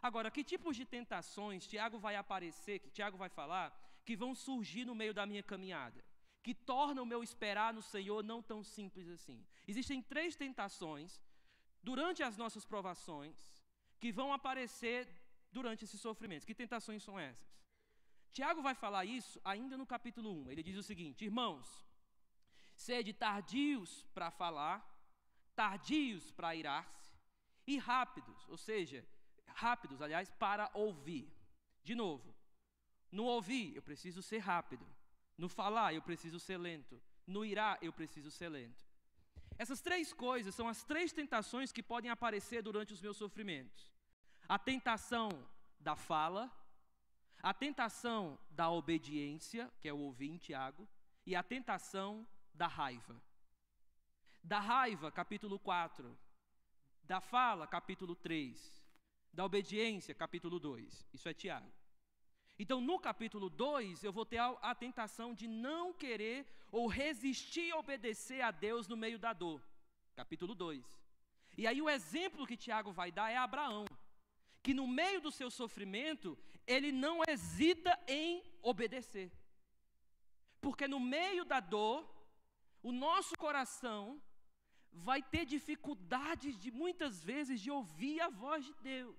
Agora, que tipos de tentações Tiago vai aparecer, que Tiago vai falar, que vão surgir no meio da minha caminhada, que tornam o meu esperar no Senhor não tão simples assim? Existem três tentações durante as nossas provações que vão aparecer durante esses sofrimentos. Que tentações são essas? Tiago vai falar isso ainda no capítulo um. Ele diz o seguinte: irmãos, sede tardios para falar, tardios para irar-se, e rápidos, ou seja, rápidos, aliás, para ouvir. De novo, no ouvir eu preciso ser rápido, no falar eu preciso ser lento, no irar eu preciso ser lento. Essas três coisas são as três tentações que podem aparecer durante os meus sofrimentos: a tentação da fala, a tentação da obediência, que é o ouvir em Tiago, e a tentação da raiva. Da raiva, capítulo quatro. Da fala, capítulo três. Da obediência, capítulo dois. Isso é Tiago. Então, no capítulo dois, eu vou ter a, a tentação de não querer ou resistir a obedecer a Deus no meio da dor. Capítulo dois. E aí o exemplo que Tiago vai dar é Abraão, que no meio do seu sofrimento, ele não hesita em obedecer. Porque no meio da dor, o nosso coração vai ter dificuldades de muitas vezes de ouvir a voz de Deus.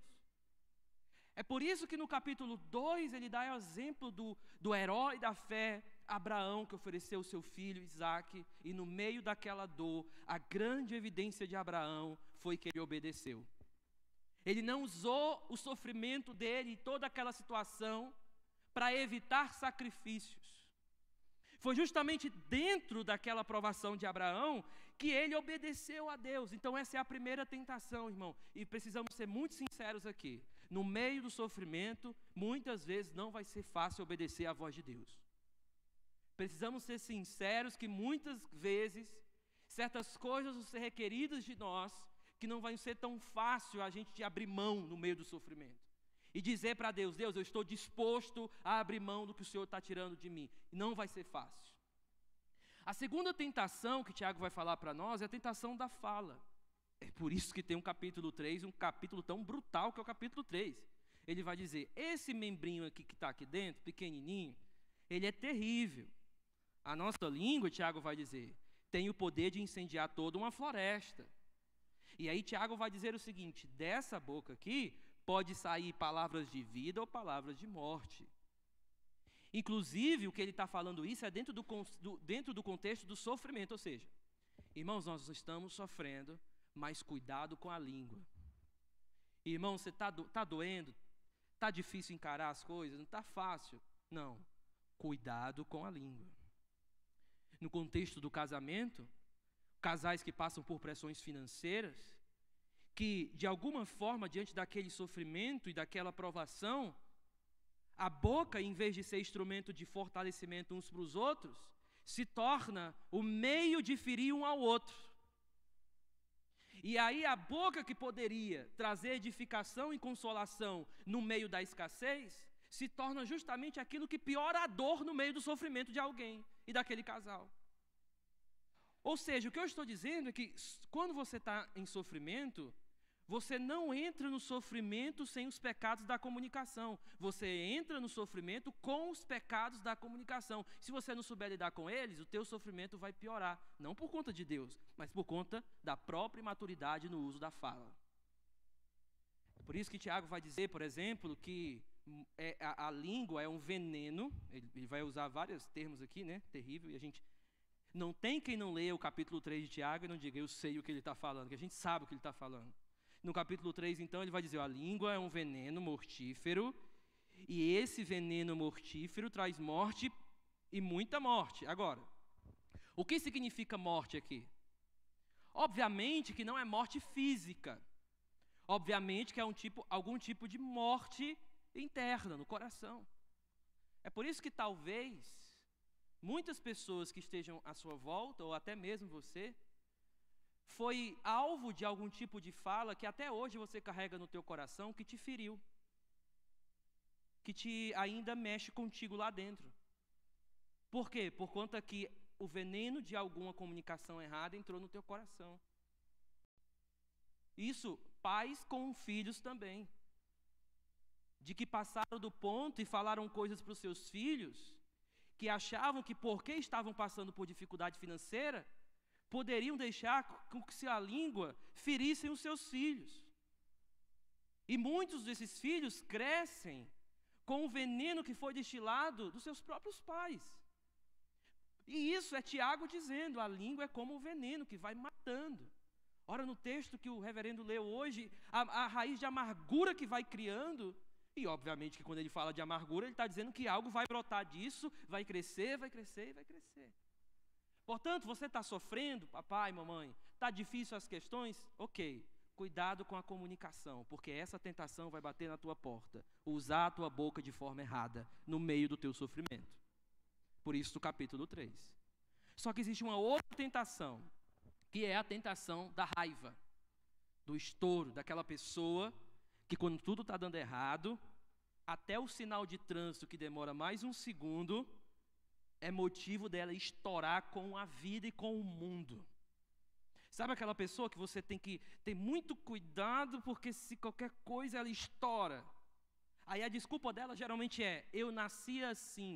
É por isso que no capítulo dois ele dá o exemplo do, do herói da fé, Abraão, que ofereceu o seu filho Isaque, e no meio daquela dor, a grande evidência de Abraão foi que ele obedeceu. Ele não usou o sofrimento dele e toda aquela situação para evitar sacrifícios. Foi justamente dentro daquela provação de Abraão que ele obedeceu a Deus. Então essa é a primeira tentação, irmão. E precisamos ser muito sinceros aqui. No meio do sofrimento, muitas vezes não vai ser fácil obedecer à voz de Deus. Precisamos ser sinceros que muitas vezes certas coisas vão ser requeridas de nós que não vai ser tão fácil a gente de abrir mão no meio do sofrimento. E dizer para Deus: Deus, eu estou disposto a abrir mão do que o Senhor está tirando de mim. Não vai ser fácil. A segunda tentação que Tiago vai falar para nós é a tentação da fala. É por isso que tem um capítulo três, um capítulo tão brutal que é o capítulo três. Ele vai dizer: esse membrinho aqui que está aqui dentro, pequenininho, ele é terrível. A nossa língua, Tiago vai dizer, tem o poder de incendiar toda uma floresta. E aí Tiago vai dizer o seguinte: dessa boca aqui pode sair palavras de vida ou palavras de morte. Inclusive, o que ele está falando isso é dentro do, do, dentro do contexto do sofrimento. Ou seja, irmãos, nós estamos sofrendo, mas cuidado com a língua. Irmão, você está do, tá doendo? Está difícil encarar as coisas? Não está fácil? Não. Cuidado com a língua. No contexto do casamento, casais que passam por pressões financeiras, que de alguma forma, diante daquele sofrimento e daquela provação, a boca, em vez de ser instrumento de fortalecimento uns para os outros, se torna o meio de ferir um ao outro. E aí a boca que poderia trazer edificação e consolação no meio da escassez, se torna justamente aquilo que piora a dor no meio do sofrimento de alguém e daquele casal. Ou seja, o que eu estou dizendo é que quando você está em sofrimento, você não entra no sofrimento sem os pecados da comunicação. Você entra no sofrimento com os pecados da comunicação. Se você não souber lidar com eles, o teu sofrimento vai piorar. Não por conta de Deus, mas por conta da própria imaturidade no uso da fala. É por isso que Tiago vai dizer, por exemplo, que é, a, a língua é um veneno. Ele, ele vai usar vários termos aqui, né? Terrível, e a gente... Não tem quem não leia o capítulo três de Tiago e não diga, eu sei o que ele está falando, que a gente sabe o que ele está falando. No capítulo três, então, ele vai dizer, a língua é um veneno mortífero, e esse veneno mortífero traz morte e muita morte. Agora, o que significa morte aqui? Obviamente que não é morte física. Obviamente que é um tipo, algum tipo de morte interna, no coração. É por isso que talvez muitas pessoas que estejam à sua volta, ou até mesmo você, foi alvo de algum tipo de fala que até hoje você carrega no teu coração, que te feriu, que te ainda mexe contigo lá dentro. Por quê? Por conta que o veneno de alguma comunicação errada entrou no teu coração. Isso, pais com filhos também. de que passaram do ponto e falaram coisas para os seus filhos, que achavam que porque estavam passando por dificuldade financeira, poderiam deixar com que a língua ferissem os seus filhos. E muitos desses filhos crescem com o veneno que foi destilado dos seus próprios pais. E isso é Tiago dizendo, a língua é como o veneno que vai matando. Ora, no texto que o reverendo leu hoje, a, a raiz de amargura que vai criando, e obviamente que quando ele fala de amargura, ele está dizendo que algo vai brotar disso, vai crescer, vai crescer e vai crescer. Portanto, você está sofrendo, papai, mamãe, está difícil as questões? Ok, cuidado com a comunicação, porque essa tentação vai bater na tua porta, usar a tua boca de forma errada, no meio do teu sofrimento. Por isso, do capítulo três. Só que existe uma outra tentação, que é a tentação da raiva, do estouro, daquela pessoa que quando tudo está dando errado, até o sinal de trânsito que demora mais um segundo, é motivo dela estourar com a vida e com o mundo. Sabe aquela pessoa que você tem que ter muito cuidado, porque se qualquer coisa ela estoura. Aí a desculpa dela geralmente é, eu nasci assim.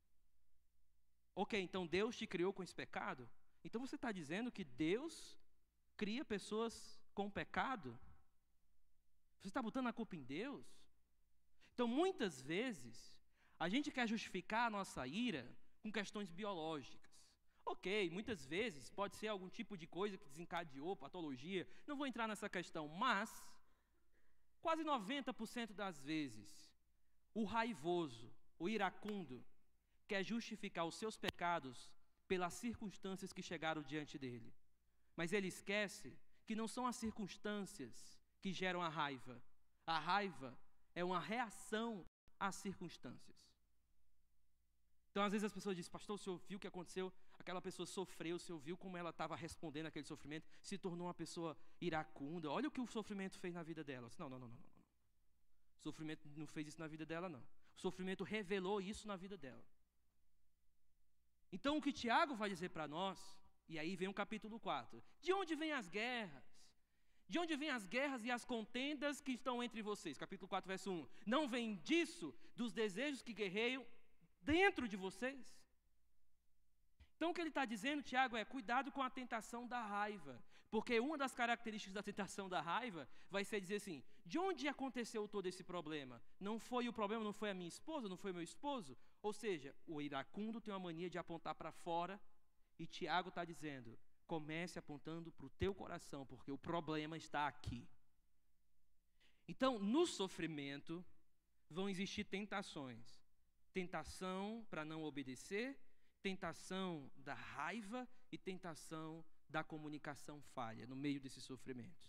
Ok, então Deus te criou com esse pecado? Então você está dizendo que Deus cria pessoas com pecado? Você está botando a culpa em Deus? Então muitas vezes, a gente quer justificar a nossa ira com questões biológicas. Ok, muitas vezes pode ser algum tipo de coisa que desencadeou, patologia, não vou entrar nessa questão, mas quase noventa por cento das vezes, o raivoso, o iracundo, quer justificar os seus pecados pelas circunstâncias que chegaram diante dele. Mas ele esquece que não são as circunstâncias que geram a raiva. A raiva é uma reação às circunstâncias. Então, às vezes as pessoas dizem, pastor, o senhor viu o que aconteceu? Aquela pessoa sofreu, o senhor viu como ela estava respondendo àquele sofrimento, se tornou uma pessoa iracunda. Olha o que o sofrimento fez na vida dela. Não, não, não, não, não. O sofrimento não fez isso na vida dela, não. O sofrimento revelou isso na vida dela. Então, o que Tiago vai dizer para nós, e aí vem o capítulo quatro. De onde vêm as guerras? De onde vêm as guerras e as contendas que estão entre vocês? Capítulo quatro, verso um. Não vem disso, dos desejos que guerreiam dentro de vocês? Então, o que ele está dizendo, Tiago, é cuidado com a tentação da raiva. Porque uma das características da tentação da raiva vai ser dizer assim, de onde aconteceu todo esse problema? Não foi o problema, não foi a minha esposa, não foi o meu esposo? Ou seja, o iracundo tem uma mania de apontar para fora, e Tiago está dizendo, comece apontando para o teu coração, porque o problema está aqui. Então, no sofrimento, vão existir tentações. Tentação para não obedecer, tentação da raiva e tentação da comunicação falha no meio desses sofrimentos.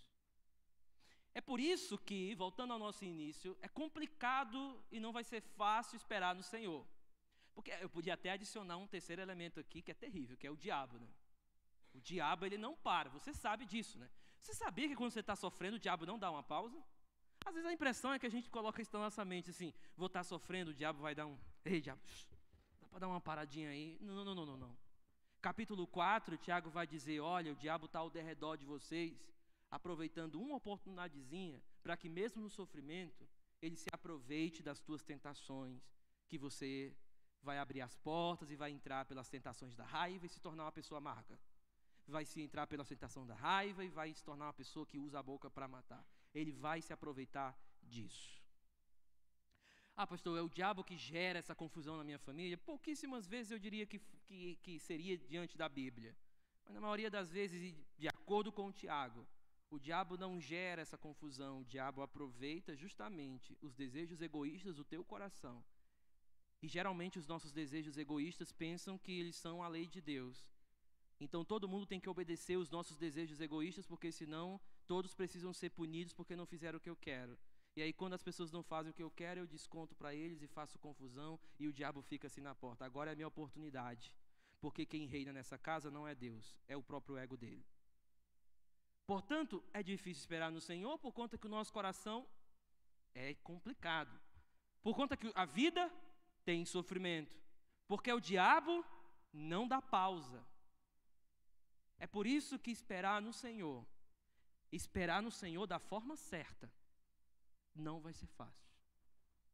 É por isso que, voltando ao nosso início, é complicado e não vai ser fácil esperar no Senhor. Porque eu podia até adicionar um terceiro elemento aqui que é terrível, que é o diabo, né? O diabo, ele não para, você sabe disso, né? Você sabia que quando você está sofrendo, o diabo não dá uma pausa? Às vezes a impressão é que a gente coloca isso na nossa mente, assim, vou estar sofrendo, o diabo vai dar um, ei, diabo, dá para dar uma paradinha aí? Não, não, não, não, não. Capítulo quatro, Tiago vai dizer, olha, o diabo está ao derredor de vocês, aproveitando uma oportunidadezinha, para que mesmo no sofrimento, ele se aproveite das tuas tentações, que você vai abrir as portas e vai entrar pelas tentações da raiva e se tornar uma pessoa amarga. Vai se entrar pela tentação da raiva e vai se tornar uma pessoa que usa a boca para matar. Ele vai se aproveitar disso. Ah, pastor, é o diabo que gera essa confusão na minha família? Pouquíssimas vezes eu diria que, que, que seria diante da Bíblia. Mas na maioria das vezes, de acordo com o Tiago, o diabo não gera essa confusão. O diabo aproveita justamente os desejos egoístas do teu coração. E geralmente os nossos desejos egoístas pensam que eles são a lei de Deus. Então todo mundo tem que obedecer os nossos desejos egoístas, porque senão todos precisam ser punidos porque não fizeram o que eu quero. E aí quando as pessoas não fazem o que eu quero, eu desconto para eles e faço confusão e o diabo fica assim na porta. Agora é a minha oportunidade, porque quem reina nessa casa não é Deus, é o próprio ego dele. Portanto, é difícil esperar no Senhor por conta que o nosso coração é complicado. Por conta que a vida tem sofrimento. Porque o diabo não dá pausa. É por isso que esperar no Senhor, esperar no Senhor da forma certa, não vai ser fácil.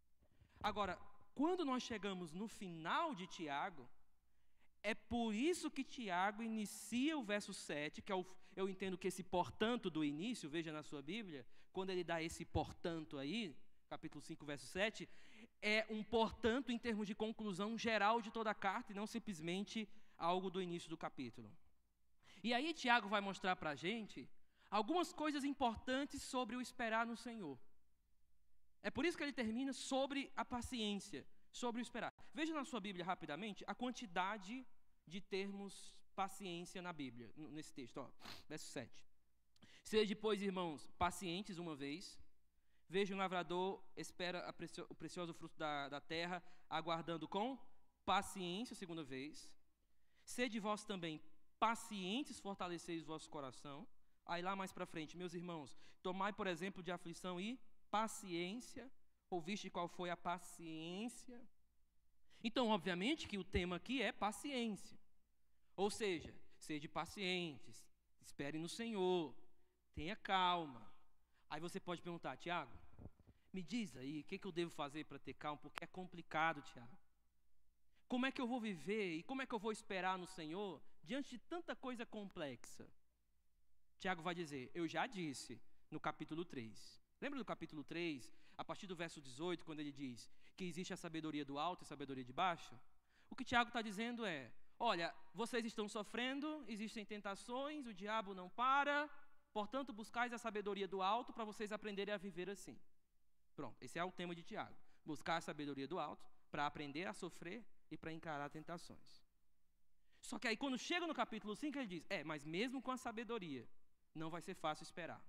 Agora, quando nós chegamos no final de Tiago, é por isso que Tiago inicia o verso sete, que é o, eu entendo que esse portanto do início, veja na sua Bíblia, quando ele dá esse portanto aí, capítulo cinco, verso sete, é um portanto em termos de conclusão geral de toda a carta e não simplesmente algo do início do capítulo. E aí Tiago vai mostrar para a gente algumas coisas importantes sobre o esperar no Senhor. É por isso que ele termina sobre a paciência, sobre o esperar. Veja na sua Bíblia rapidamente a quantidade de termos paciência na Bíblia, nesse texto, ó, verso sete. Seja, pois, irmãos, pacientes uma vez, veja o lavrador espera precio, o precioso fruto da, da terra, aguardando com paciência, segunda vez. Sede vós também pacientes, fortaleceis o vosso coração. Aí lá mais para frente, meus irmãos, tomai, por exemplo, de aflição e paciência. Ouviste qual foi a paciência? Então, obviamente que o tema aqui é paciência. Ou seja, sede pacientes, espere no Senhor, tenha calma. Aí você pode perguntar, Tiago, me diz aí, o que, que eu devo fazer para ter calma? Porque é complicado, Tiago. Como é que eu vou viver e como é que eu vou esperar no Senhor diante de tanta coisa complexa? Tiago vai dizer, eu já disse no capítulo três. Lembra do capítulo três, a partir do verso dezoito, quando ele diz que existe a sabedoria do alto e a sabedoria de baixo? O que Tiago está dizendo é, olha, vocês estão sofrendo, existem tentações, o diabo não para, portanto, buscais a sabedoria do alto para vocês aprenderem a viver assim. Pronto, esse é o tema de Tiago. Buscar a sabedoria do alto para aprender a sofrer e para encarar tentações. Só que aí, quando chega no capítulo cinco, ele diz, é, mas mesmo com a sabedoria, não vai ser fácil esperar.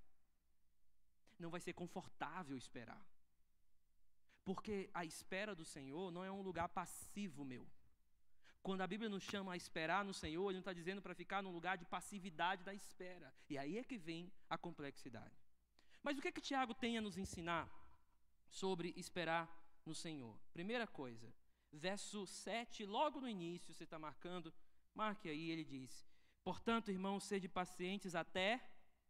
Não vai ser confortável esperar. Porque a espera do Senhor não é um lugar passivo meu. Quando a Bíblia nos chama a esperar no Senhor, Ele não está dizendo para ficar num lugar de passividade da espera. E aí é que vem a complexidade. Mas o que é que Tiago tem a nos ensinar sobre esperar no Senhor? Primeira coisa, verso sete, logo no início, você está marcando, marque aí, ele diz, portanto, irmãos, sede pacientes até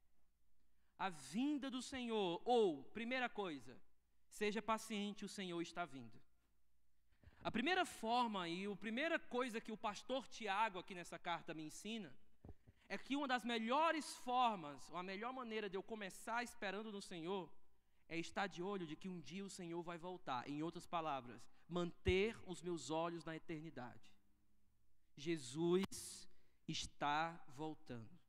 a vinda do Senhor. Ou, primeira coisa, seja paciente, o Senhor está vindo. A primeira forma e a primeira coisa que o pastor Tiago aqui nessa carta me ensina é que uma das melhores formas, ou a melhor maneira de eu começar esperando no Senhor é estar de olho de que um dia o Senhor vai voltar. Em outras palavras, manter os meus olhos na eternidade. Jesus está voltando.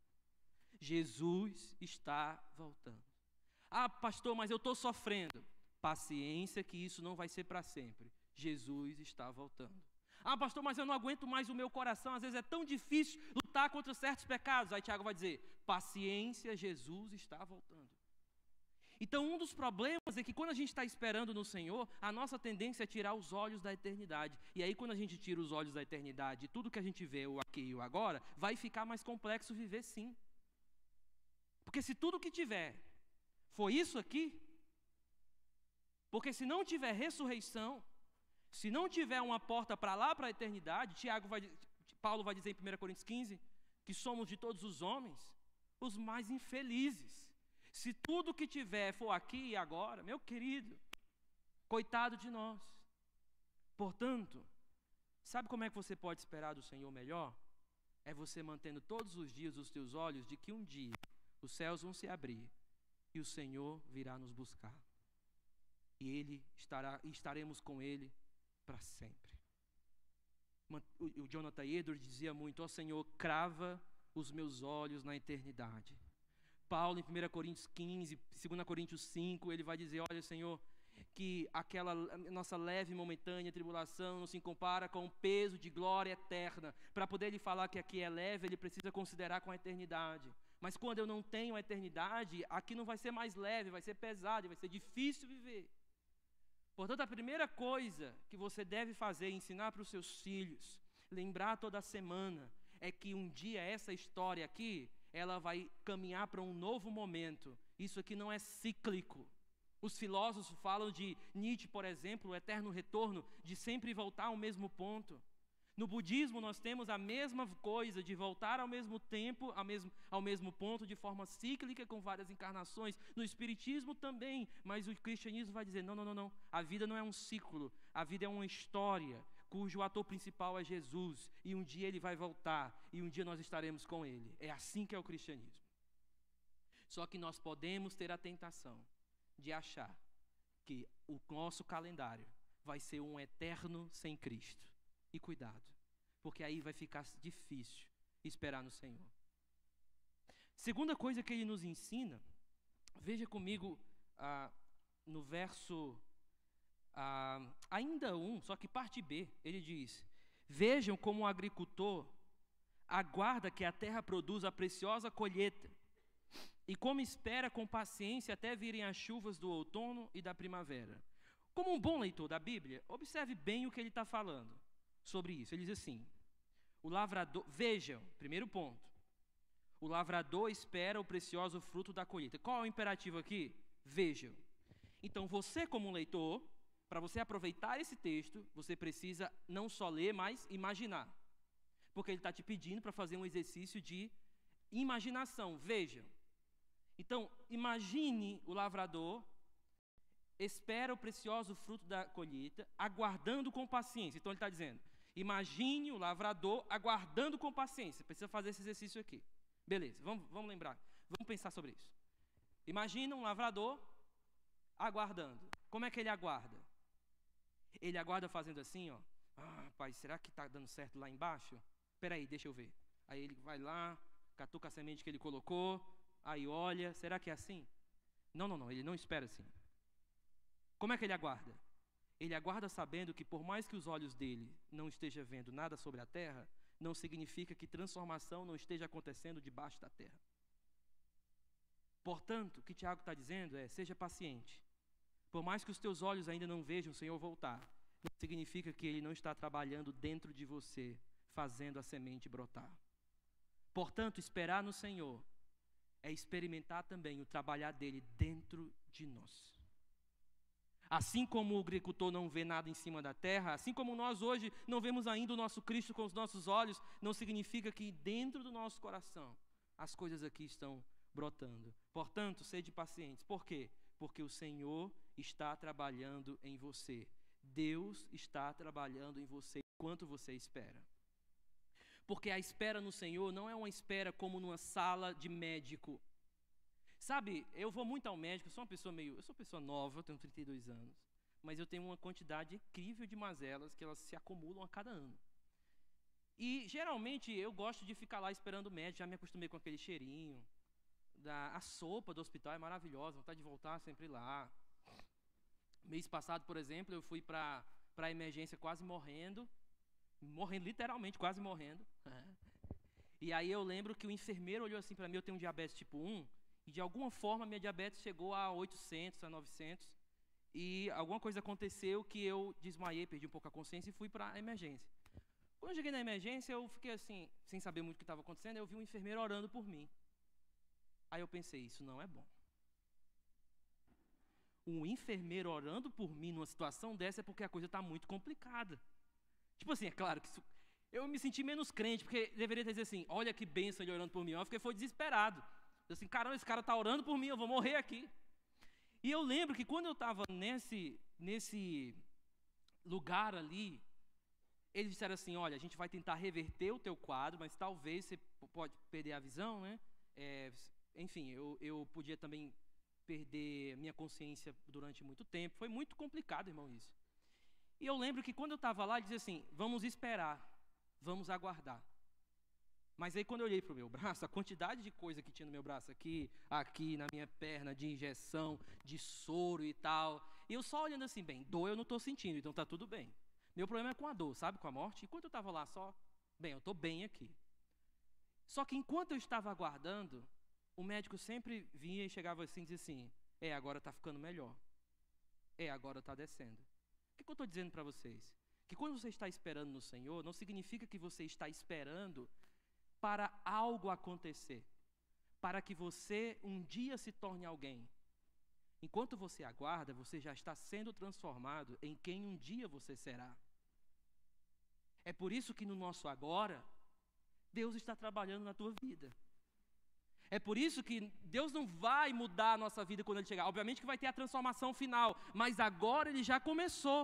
Jesus está voltando. Ah, pastor, mas eu estou sofrendo. Paciência, que isso não vai ser para sempre. Jesus está voltando. Ah, pastor, mas eu não aguento mais o meu coração. Às vezes é tão difícil lutar contra certos pecados. Aí Tiago vai dizer, paciência, Jesus está voltando. Então, um dos problemas é que quando a gente está esperando no Senhor, a nossa tendência é tirar os olhos da eternidade. E aí, quando a gente tira os olhos da eternidade, tudo que a gente vê, o aqui e o agora, vai ficar mais complexo viver sim. Porque se tudo que tiver for isso aqui, porque se não tiver ressurreição, se não tiver uma porta para lá, para a eternidade, Tiago vai, Paulo vai dizer em primeira Coríntios quinze, que somos de todos os homens, os mais infelizes. Se tudo que tiver for aqui e agora, meu querido, coitado de nós. Portanto, sabe como é que você pode esperar do Senhor melhor? É você mantendo todos os dias os teus olhos de que um dia os céus vão se abrir e o Senhor virá nos buscar. E Ele estará, e estaremos com Ele para sempre. O Jonathan Edwards dizia muito, ó Senhor, crava os meus olhos na eternidade. Paulo, em primeira Coríntios quinze, segunda Coríntios cinco, ele vai dizer, olha, Senhor, que aquela nossa leve e momentânea tribulação não se compara com o peso de glória eterna. Para poder ele falar que aqui é leve, ele precisa considerar com a eternidade. Mas quando eu não tenho a eternidade, aqui não vai ser mais leve, vai ser pesado, vai ser difícil viver. Portanto, a primeira coisa que você deve fazer é ensinar para os seus filhos, lembrar toda semana, é que um dia essa história aqui, ela vai caminhar para um novo momento. Isso aqui não é cíclico. Os filósofos falam de Nietzsche, por exemplo, o eterno retorno, de sempre voltar ao mesmo ponto. No budismo, nós temos a mesma coisa de voltar ao mesmo tempo, ao mesmo, ao mesmo ponto, de forma cíclica, com várias encarnações. No espiritismo também, mas o cristianismo vai dizer, não, não, não, não. A vida não é um ciclo, a vida é uma história, cujo ator principal é Jesus, e um dia ele vai voltar, e um dia nós estaremos com ele. É assim que é o cristianismo. Só que nós podemos ter a tentação de achar que o nosso calendário vai ser um eterno sem Cristo. E cuidado, porque aí vai ficar difícil esperar no Senhor. Segunda coisa que ele nos ensina, veja comigo ah, no verso ah, ainda um, só que parte B, ele diz: vejam como o agricultor aguarda que a terra produza a preciosa colheita, e como espera com paciência até virem as chuvas do outono e da primavera. Como um bom leitor da Bíblia, observe bem o que ele está falando sobre isso. Ele diz assim: o lavrador, vejam, primeiro ponto, o lavrador espera o precioso fruto da colheita. Qual é o imperativo aqui? Vejam. Então você, como um leitor, para você aproveitar esse texto, você precisa não só ler, mas imaginar, porque ele está te pedindo para fazer um exercício de imaginação. Vejam. Então, imagine o lavrador espera o precioso fruto da colheita, aguardando com paciência. Então ele está dizendo, imagine o lavrador aguardando com paciência. Precisa fazer esse exercício aqui. Beleza, vamos, vamos lembrar, vamos pensar sobre isso. Imagina um lavrador aguardando. Como é que ele aguarda? Ele aguarda fazendo assim, ó. Ah, pai, será que está dando certo lá embaixo? Espera aí, deixa eu ver. Aí ele vai lá, catuca a semente que ele colocou, aí olha, será que é assim? Não, não, não, ele não espera assim. Como é que ele aguarda? Ele aguarda sabendo que por mais que os olhos dele não estejam vendo nada sobre a terra, não significa que transformação não esteja acontecendo debaixo da terra. Portanto, o que Tiago está dizendo é, seja paciente. Por mais que os teus olhos ainda não vejam o Senhor voltar, não significa que Ele não está trabalhando dentro de você, fazendo a semente brotar. Portanto, esperar no Senhor é experimentar também o trabalhar dEle dentro de nós. Assim como o agricultor não vê nada em cima da terra, assim como nós hoje não vemos ainda o nosso Cristo com os nossos olhos, não significa que dentro do nosso coração as coisas aqui estão brotando. Portanto, sede pacientes. Por quê? Porque o Senhor está trabalhando em você. Deus está trabalhando em você enquanto você espera. Porque a espera no Senhor não é uma espera como numa sala de médico. Sabe, eu vou muito ao médico, eu sou uma pessoa meio, eu sou uma pessoa nova, eu tenho trinta e dois anos, mas eu tenho uma quantidade incrível de mazelas que elas se acumulam a cada ano. E geralmente eu gosto de ficar lá esperando o médico, já me acostumei com aquele cheirinho. Da, a sopa do hospital é maravilhosa, vontade de voltar sempre lá. Mês passado, por exemplo, eu fui para a emergência quase morrendo, morrendo literalmente, quase morrendo. E aí eu lembro que o enfermeiro olhou assim para mim, eu tenho um diabetes tipo um, e de alguma forma minha diabetes chegou a oitocentos, a novecentos, e alguma coisa aconteceu que eu desmaiei, perdi um pouco a consciência e fui para a emergência. Quando eu cheguei na emergência, eu fiquei assim, sem saber muito o que estava acontecendo, eu vi um enfermeiro orando por mim. Aí eu pensei, isso não é bom. Um enfermeiro orando por mim numa situação dessa é porque a coisa está muito complicada. Tipo assim, é claro que isso, eu me senti menos crente, porque deveria dizer assim, olha que bênção ele orando por mim, eu fiquei foi desesperado. Eu assim, caramba, esse cara está orando por mim, eu vou morrer aqui. E eu lembro que quando eu estava nesse, nesse lugar ali, eles disseram assim, olha, a gente vai tentar reverter o teu quadro, mas talvez você pode perder a visão, né? É, enfim, eu, eu podia também perder minha consciência durante muito tempo. Foi muito complicado, irmão, isso. E eu lembro que quando eu estava lá, ele dizia assim, vamos esperar, vamos aguardar. Mas aí quando eu olhei para o meu braço, a quantidade de coisa que tinha no meu braço aqui, aqui na minha perna, de injeção, de soro e tal, e eu só olhando assim, bem, dor eu não estou sentindo, então está tudo bem. Meu problema é com a dor, sabe, com a morte. Enquanto eu estava lá só, bem, eu estou bem aqui. Só que enquanto eu estava aguardando, o médico sempre vinha e chegava assim e dizia assim, é, agora está ficando melhor. É, agora está descendo. O que, que eu estou dizendo para vocês? Que quando você está esperando no Senhor, não significa que você está esperando para algo acontecer, para que você um dia se torne alguém. Enquanto você aguarda, você já está sendo transformado em quem um dia você será. É por isso que no nosso agora, Deus está trabalhando na tua vida. É por isso que Deus não vai mudar a nossa vida quando Ele chegar. Obviamente que vai ter a transformação final, mas agora Ele já começou.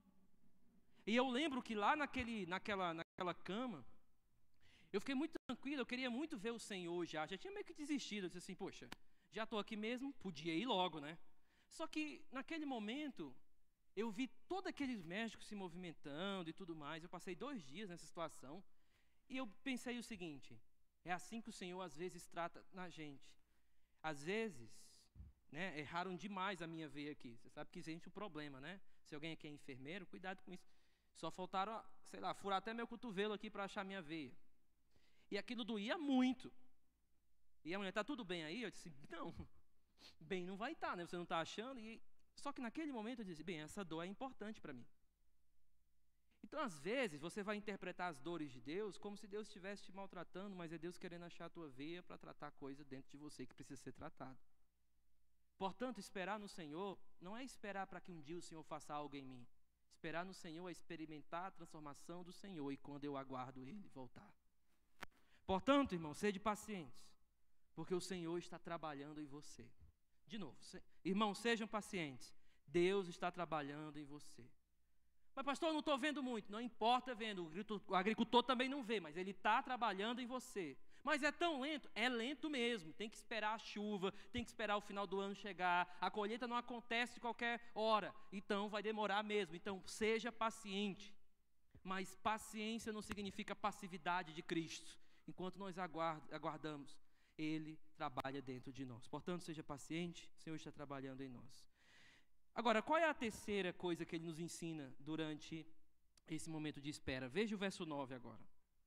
E eu lembro que lá naquele, naquela, naquela cama, eu fiquei muito tranquilo, eu queria muito ver o Senhor já. Já tinha meio que desistido, eu disse assim, poxa, já estou aqui mesmo, podia ir logo, né? Só que naquele momento, eu vi todos aqueles médicos se movimentando e tudo mais. Eu passei dois dias nessa situação. E eu pensei o seguinte, é assim que o Senhor às vezes trata na gente. Às vezes, né, erraram demais a minha veia aqui. Você sabe que existe um problema, né? Se alguém aqui é enfermeiro, cuidado com isso. Só faltaram, sei lá, furar até meu cotovelo aqui para achar minha veia. E aquilo doía muito. E a mulher, está tudo bem aí? Eu disse, não, bem não vai estar, né? Você não está achando? E... Só que naquele momento eu disse, bem, essa dor é importante para mim. Então, às vezes, você vai interpretar as dores de Deus como se Deus estivesse te maltratando, mas é Deus querendo achar a tua veia para tratar coisa dentro de você que precisa ser tratado. Portanto, esperar no Senhor não é esperar para que um dia o Senhor faça algo em mim. Esperar no Senhor é experimentar a transformação do Senhor e quando eu aguardo Ele voltar. Portanto, irmão, sede pacientes, porque o Senhor está trabalhando em você. De novo, se... irmãos, sejam pacientes. Deus está trabalhando em você. Mas pastor, eu não estou vendo muito. Não importa vendo, o agricultor também não vê, mas ele está trabalhando em você. Mas é tão lento? É lento mesmo. Tem que esperar a chuva, tem que esperar o final do ano chegar. A colheita não acontece de qualquer hora, então vai demorar mesmo. Então seja paciente. Mas paciência não significa passividade de Cristo. Enquanto nós aguardamos, Ele trabalha dentro de nós. Portanto, seja paciente, o Senhor está trabalhando em nós. Agora, qual é a terceira coisa que Ele nos ensina durante esse momento de espera? Veja o verso nove agora.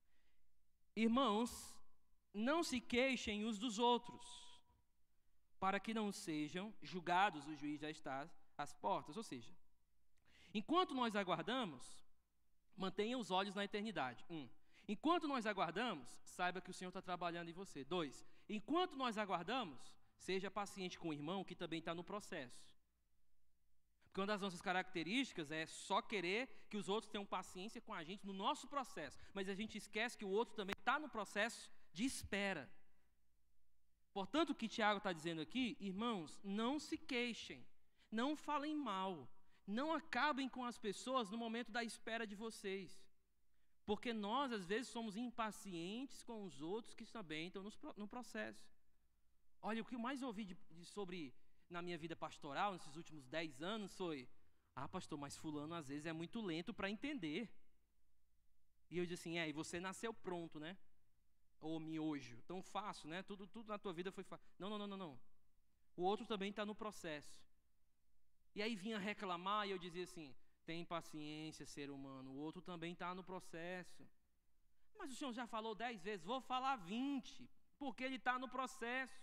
Irmãos, não se queixem uns dos outros, para que não sejam julgados, o juiz já está às portas. Ou seja, enquanto nós aguardamos, mantenha os olhos na eternidade. Um. Enquanto nós aguardamos, saiba que o Senhor está trabalhando em você. Dois. Enquanto nós aguardamos, seja paciente com o irmão que também está no processo. Porque uma das nossas características é só querer que os outros tenham paciência com a gente no nosso processo. Mas a gente esquece que o outro também está no processo de espera. Portanto, o que Tiago está dizendo aqui, irmãos, não se queixem, não falem mal, não acabem com as pessoas no momento da espera de vocês. Porque nós, às vezes, somos impacientes com os outros que também estão no processo. Olha, o que eu mais ouvi de, de, sobre, na minha vida pastoral, nesses últimos dez anos, foi, ah, pastor, mas fulano, às vezes, é muito lento para entender. E eu disse assim, é, e você nasceu pronto, né? Ou miojo, tão fácil, né? Tudo, tudo na tua vida foi fácil. Não, não, não, não, não. O outro também está no processo. E aí vinha reclamar e eu dizia assim, tem paciência, ser humano. O outro também está no processo. Mas o Senhor já falou dez vezes, vou falar vinte, porque ele está no processo.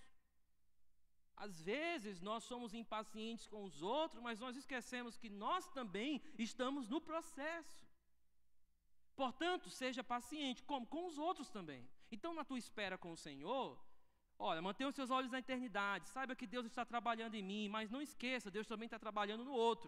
Às vezes nós somos impacientes com os outros, mas nós esquecemos que nós também estamos no processo. Portanto, seja paciente, como com os outros também. Então, na tua espera com o Senhor, olha, mantenha os seus olhos na eternidade, saiba que Deus está trabalhando em mim, mas não esqueça, Deus também está trabalhando no outro.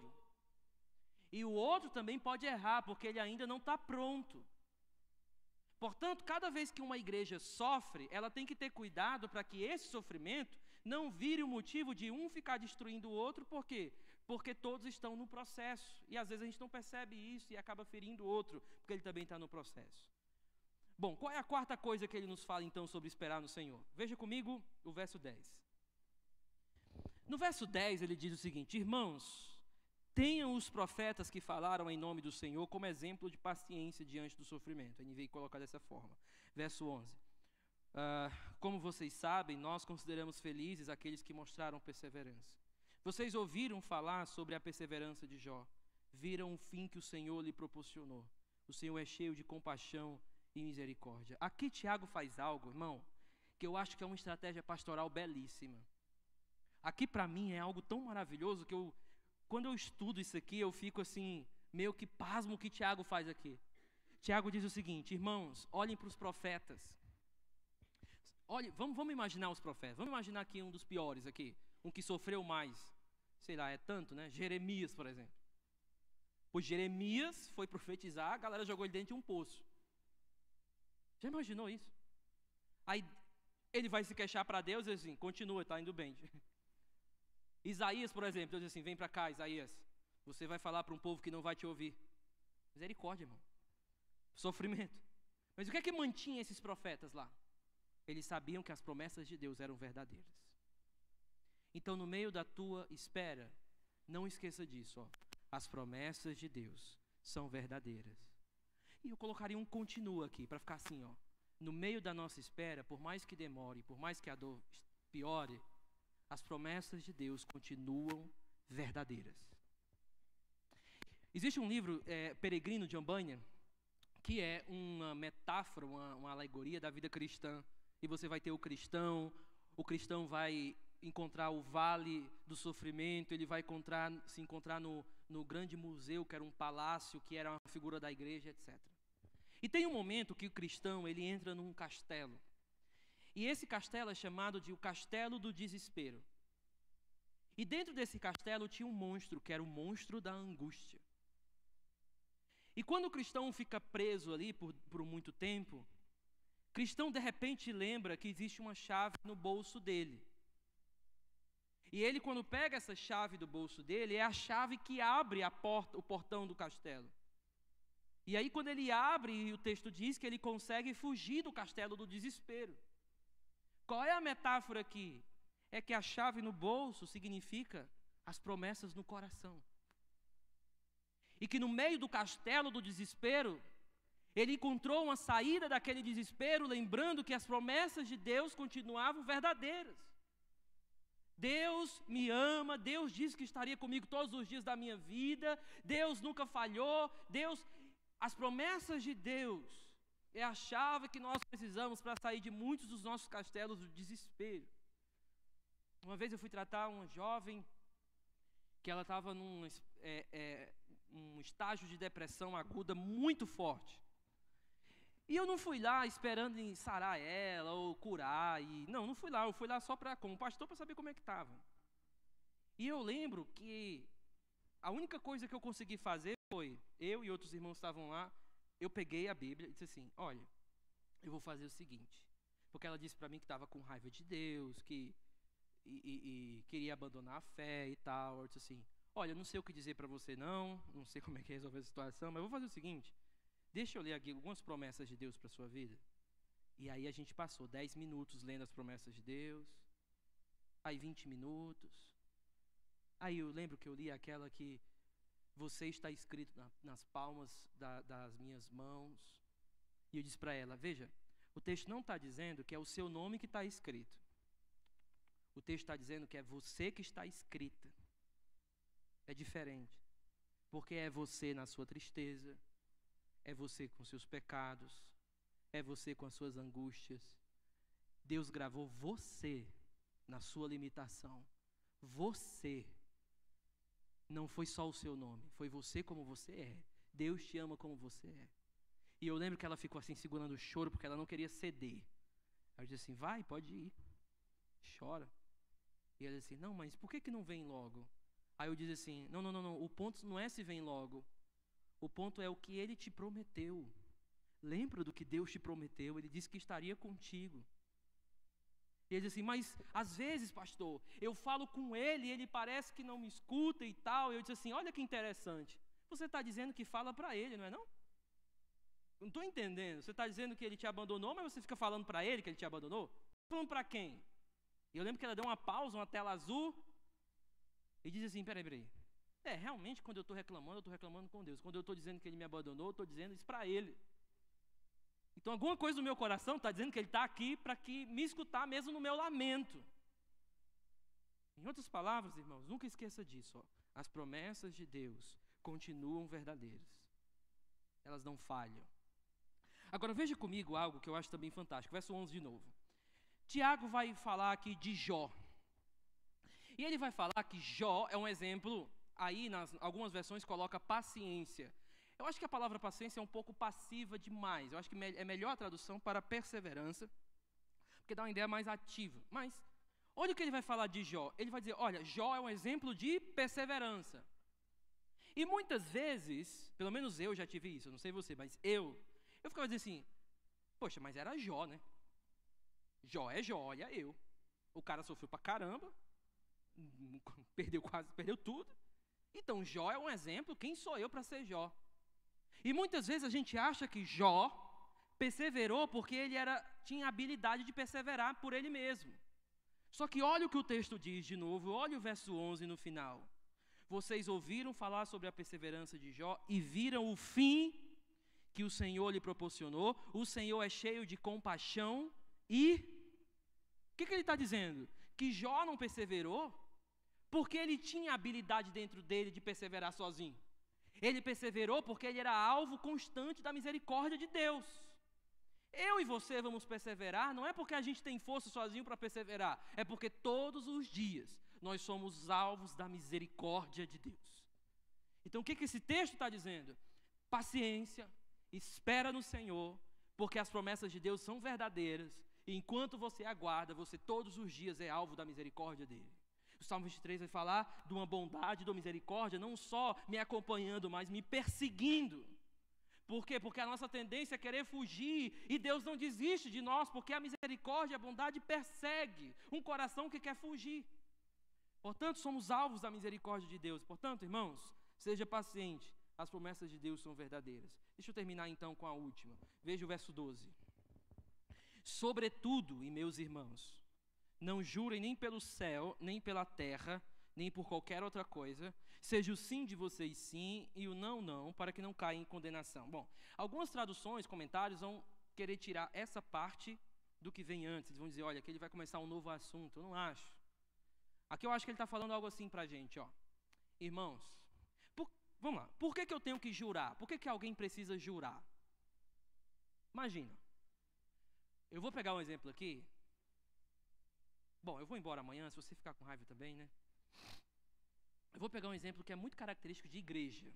E o outro também pode errar, porque ele ainda não está pronto. Portanto, cada vez que uma igreja sofre, ela tem que ter cuidado para que esse sofrimento não vire o motivo de um ficar destruindo o outro, por quê? Porque todos estão no processo, e às vezes a gente não percebe isso e acaba ferindo o outro, porque ele também está no processo. Bom, qual é a quarta coisa que ele nos fala então sobre esperar no Senhor? Veja comigo o verso dez. No verso dez ele diz o seguinte, irmãos, tenham os profetas que falaram em nome do Senhor como exemplo de paciência diante do sofrimento. Ele veio colocar dessa forma. Verso onze. Uh, como vocês sabem, nós consideramos felizes aqueles que mostraram perseverança. Vocês ouviram falar sobre a perseverança de Jó. Viram o fim que o Senhor lhe proporcionou. O Senhor é cheio de compaixão e misericórdia. Aqui Tiago faz algo, irmão, que eu acho que é uma estratégia pastoral belíssima. Aqui para mim é algo tão maravilhoso que eu, quando eu estudo isso aqui, eu fico assim, meio que pasmo o que Tiago faz aqui. Tiago diz o seguinte, irmãos, olhem para os profetas. Olhem, vamos, vamos imaginar os profetas. Vamos imaginar aqui um dos piores aqui, um que sofreu mais. Sei lá, é tanto, né? Jeremias, por exemplo. Pois Jeremias foi profetizar, a galera jogou ele dentro de um poço. Já imaginou isso? Aí ele vai se queixar para Deus e diz assim, continua, está indo bem. Isaías, por exemplo, Deus diz assim, vem para cá, Isaías, você vai falar para um povo que não vai te ouvir. Misericórdia, irmão. Sofrimento. Mas o que é que mantinha esses profetas lá? Eles sabiam que as promessas de Deus eram verdadeiras. Então, no meio da tua espera, não esqueça disso, ó. As promessas de Deus são verdadeiras. E eu colocaria um continua aqui, para ficar assim, ó. No meio da nossa espera, por mais que demore, por mais que a dor piore, as promessas de Deus continuam verdadeiras. Existe um livro, é, Peregrino de Ambanha, que é uma metáfora, uma, uma alegoria da vida cristã. E você vai ter o cristão, o cristão vai encontrar o vale do sofrimento, ele vai encontrar, se encontrar no, no grande museu, que era um palácio, que era uma figura da igreja, etcétera. E tem um momento que o cristão, ele entra num castelo. E esse castelo é chamado de o Castelo do Desespero. E dentro desse castelo tinha um monstro, que era o monstro da angústia. E quando o cristão fica preso ali por, por muito tempo, o cristão de repente lembra que existe uma chave no bolso dele. E ele, quando pega essa chave do bolso dele, é a chave que abre a porta, o portão do castelo. E aí quando ele abre, o texto diz que ele consegue fugir do castelo do desespero. Qual é a metáfora aqui? É que a chave no bolso significa as promessas no coração. E que no meio do castelo do desespero, ele encontrou uma saída daquele desespero, lembrando que as promessas de Deus continuavam verdadeiras. Deus me ama, Deus disse que estaria comigo todos os dias da minha vida, Deus nunca falhou, Deus... As promessas de Deus é a chave que nós precisamos para sair de muitos dos nossos castelos do desespero. Uma vez eu fui tratar uma jovem que ela estava num é, é, um estágio de depressão aguda muito forte. E eu não fui lá esperando em sarar ela ou curar. E, não, não fui lá. Eu fui lá só para, como pastor, para saber como é que estava. E eu lembro que a única coisa que eu consegui fazer foi, eu e outros irmãos estavam lá, eu peguei a Bíblia e disse assim, olha, eu vou fazer o seguinte. Porque ela disse para mim que estava com raiva de Deus, que e, e, e queria abandonar a fé e tal. Eu disse assim, olha, eu não sei o que dizer para você não, não sei como é que resolver essa situação, mas eu vou fazer o seguinte, deixa eu ler aqui algumas promessas de Deus para a sua vida. E aí a gente passou dez minutos lendo as promessas de Deus, aí vinte minutos, aí eu lembro que eu li aquela que você está escrito na, nas palmas da, das minhas mãos. E eu disse para ela, veja, o texto não está dizendo que é o seu nome que está escrito. O texto está dizendo que é você que está escrita. É diferente. Porque é você na sua tristeza, é você com seus pecados, é você com as suas angústias. Deus gravou você na sua limitação. Você. Não foi só o seu nome, foi você como você é. Deus te ama como você é. E eu lembro que ela ficou assim segurando o choro porque ela não queria ceder. Aí eu disse assim, vai, pode ir. Chora. E ela disse assim, não, mas por que que não vem logo? Aí eu disse assim, não, não, não, não, o ponto não é se vem logo. O ponto é o que Ele te prometeu. Lembra do que Deus te prometeu? Ele disse que estaria contigo. E ele diz assim, mas às vezes, pastor, eu falo com ele e ele parece que não me escuta e tal. E eu disse assim, olha que interessante. Você está dizendo que fala para ele, não é não? Não estou entendendo. Você está dizendo que ele te abandonou, mas você fica falando para ele que ele te abandonou? Falando para quem? E eu lembro que ela deu uma pausa, uma tela azul. E diz assim, peraí, peraí. É, realmente quando eu estou reclamando, eu estou reclamando com Deus. Quando eu estou dizendo que ele me abandonou, eu estou dizendo isso para ele. Então alguma coisa no meu coração está dizendo que Ele está aqui para que me escutar mesmo no meu lamento. Em outras palavras, irmãos, nunca esqueça disso. Ó. As promessas de Deus continuam verdadeiras. Elas não falham. Agora veja comigo algo que eu acho também fantástico. Verso onze de novo. Tiago vai falar aqui de Jó. E ele vai falar que Jó é um exemplo, aí nas algumas versões coloca paciência. Eu acho que a palavra paciência é um pouco passiva demais. Eu acho que é melhor a tradução para perseverança, porque dá uma ideia mais ativa. Mas, olha o que ele vai falar de Jó. Ele vai dizer, olha, Jó é um exemplo de perseverança. E muitas vezes, pelo menos eu já tive isso, eu não sei você, mas eu, eu ficava dizendo assim, poxa, mas era Jó, né? Jó é Jó, olha eu. O cara sofreu pra caramba, perdeu quase, perdeu tudo. Então Jó é um exemplo, quem sou eu para ser Jó? E muitas vezes a gente acha que Jó perseverou porque ele era, tinha a habilidade de perseverar por ele mesmo. Só que olha o que o texto diz de novo, olha o verso onze no final. Vocês ouviram falar sobre a perseverança de Jó e viram o fim que o Senhor lhe proporcionou. O Senhor é cheio de compaixão e... O que, que ele está dizendo? Que Jó não perseverou porque ele tinha a habilidade dentro dele de perseverar sozinho. Ele perseverou porque ele era alvo constante da misericórdia de Deus. Eu e você vamos perseverar, não é porque a gente tem força sozinho para perseverar, é porque todos os dias nós somos alvos da misericórdia de Deus. Então o que, que esse texto está dizendo? Paciência, espera no Senhor, porque as promessas de Deus são verdadeiras, e enquanto você aguarda, você todos os dias é alvo da misericórdia dele. O Salmo vinte e três vai falar de uma bondade e de uma misericórdia, não só me acompanhando, mas me perseguindo. Por quê? Porque a nossa tendência é querer fugir, e Deus não desiste de nós, porque a misericórdia e a bondade persegue um coração que quer fugir. Portanto, somos alvos da misericórdia de Deus. Portanto, irmãos, seja paciente, as promessas de Deus são verdadeiras. Deixa eu terminar então com a última. Veja o verso doze. Sobretudo, e meus irmãos, não jurem nem pelo céu, nem pela terra, nem por qualquer outra coisa, seja o sim de vocês sim e o não não, para que não caia em condenação. Bom, algumas traduções, comentários vão querer tirar essa parte do que vem antes. Eles vão dizer, olha, aqui ele vai começar um novo assunto. Eu não acho. Aqui eu acho que ele está falando algo assim para a gente, ó. Irmãos, por, vamos lá, por que, que eu tenho que jurar? Por que, que alguém precisa jurar? Imagina, eu vou pegar um exemplo aqui. Bom, eu vou embora amanhã, se você ficar com raiva também, né? Eu vou pegar um exemplo que é muito característico de igreja,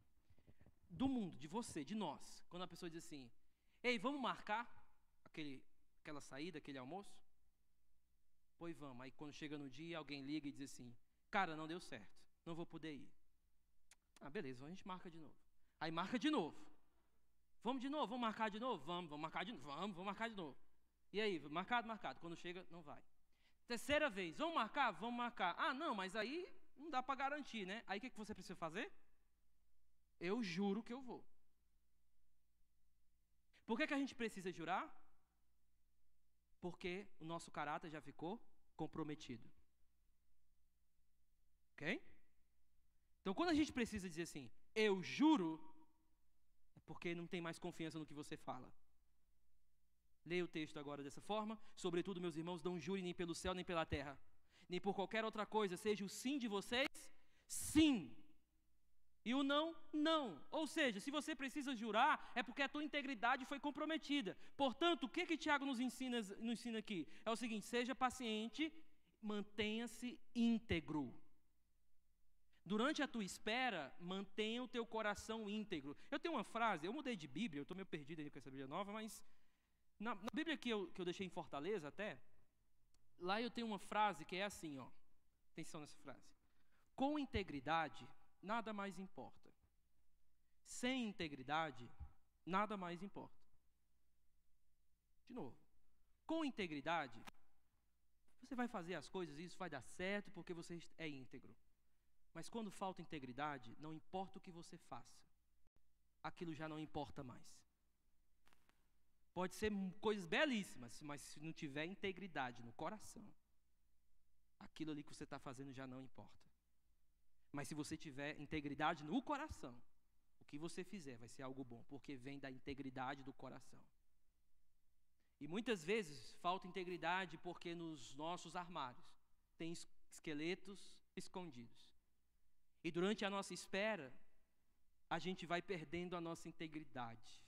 do mundo, de você, de nós. Quando a pessoa diz assim, ei, vamos marcar aquele, aquela saída, aquele almoço? Pois vamos. Aí quando chega no dia, alguém liga e diz assim, cara, não deu certo, não vou poder ir. Ah, beleza, a gente marca de novo. Aí marca de novo. Vamos de novo, vamos marcar de novo? Vamos, vamos marcar de novo, vamos, vamos marcar de novo. E aí, marcado, marcado. Quando chega, não vai. Terceira vez, vamos marcar? Vamos marcar. Ah, não, mas aí não dá para garantir, né? Aí o que, que você precisa fazer? Eu juro que eu vou. Por que, que a gente precisa jurar? Porque o nosso caráter já ficou comprometido. Ok? Então, quando a gente precisa dizer assim, eu juro, é porque não tem mais confiança no que você fala. Leia o texto agora dessa forma. Sobretudo, meus irmãos, não jurem nem pelo céu, nem pela terra, nem por qualquer outra coisa, seja o sim de vocês, sim. E o não, não. Ou seja, se você precisa jurar, é porque a tua integridade foi comprometida. Portanto, o que que Tiago nos ensina, nos ensina aqui? É o seguinte, seja paciente, mantenha-se íntegro. Durante a tua espera, mantenha o teu coração íntegro. Eu tenho uma frase, eu mudei de Bíblia, eu estou meio perdido aí com essa Bíblia nova, mas na, na Bíblia que eu, que eu deixei em Fortaleza até, lá eu tenho uma frase que é assim, ó. Atenção nessa frase. Com integridade, nada mais importa. Sem integridade, nada mais importa. De novo, com integridade, você vai fazer as coisas e isso vai dar certo porque você é íntegro. Mas quando falta integridade, não importa o que você faça, aquilo já não importa mais. Pode ser coisas belíssimas, mas se não tiver integridade no coração, aquilo ali que você está fazendo já não importa. Mas se você tiver integridade no coração, o que você fizer vai ser algo bom, porque vem da integridade do coração. E muitas vezes falta integridade porque nos nossos armários tem esqueletos escondidos. E durante a nossa espera, a gente vai perdendo a nossa integridade.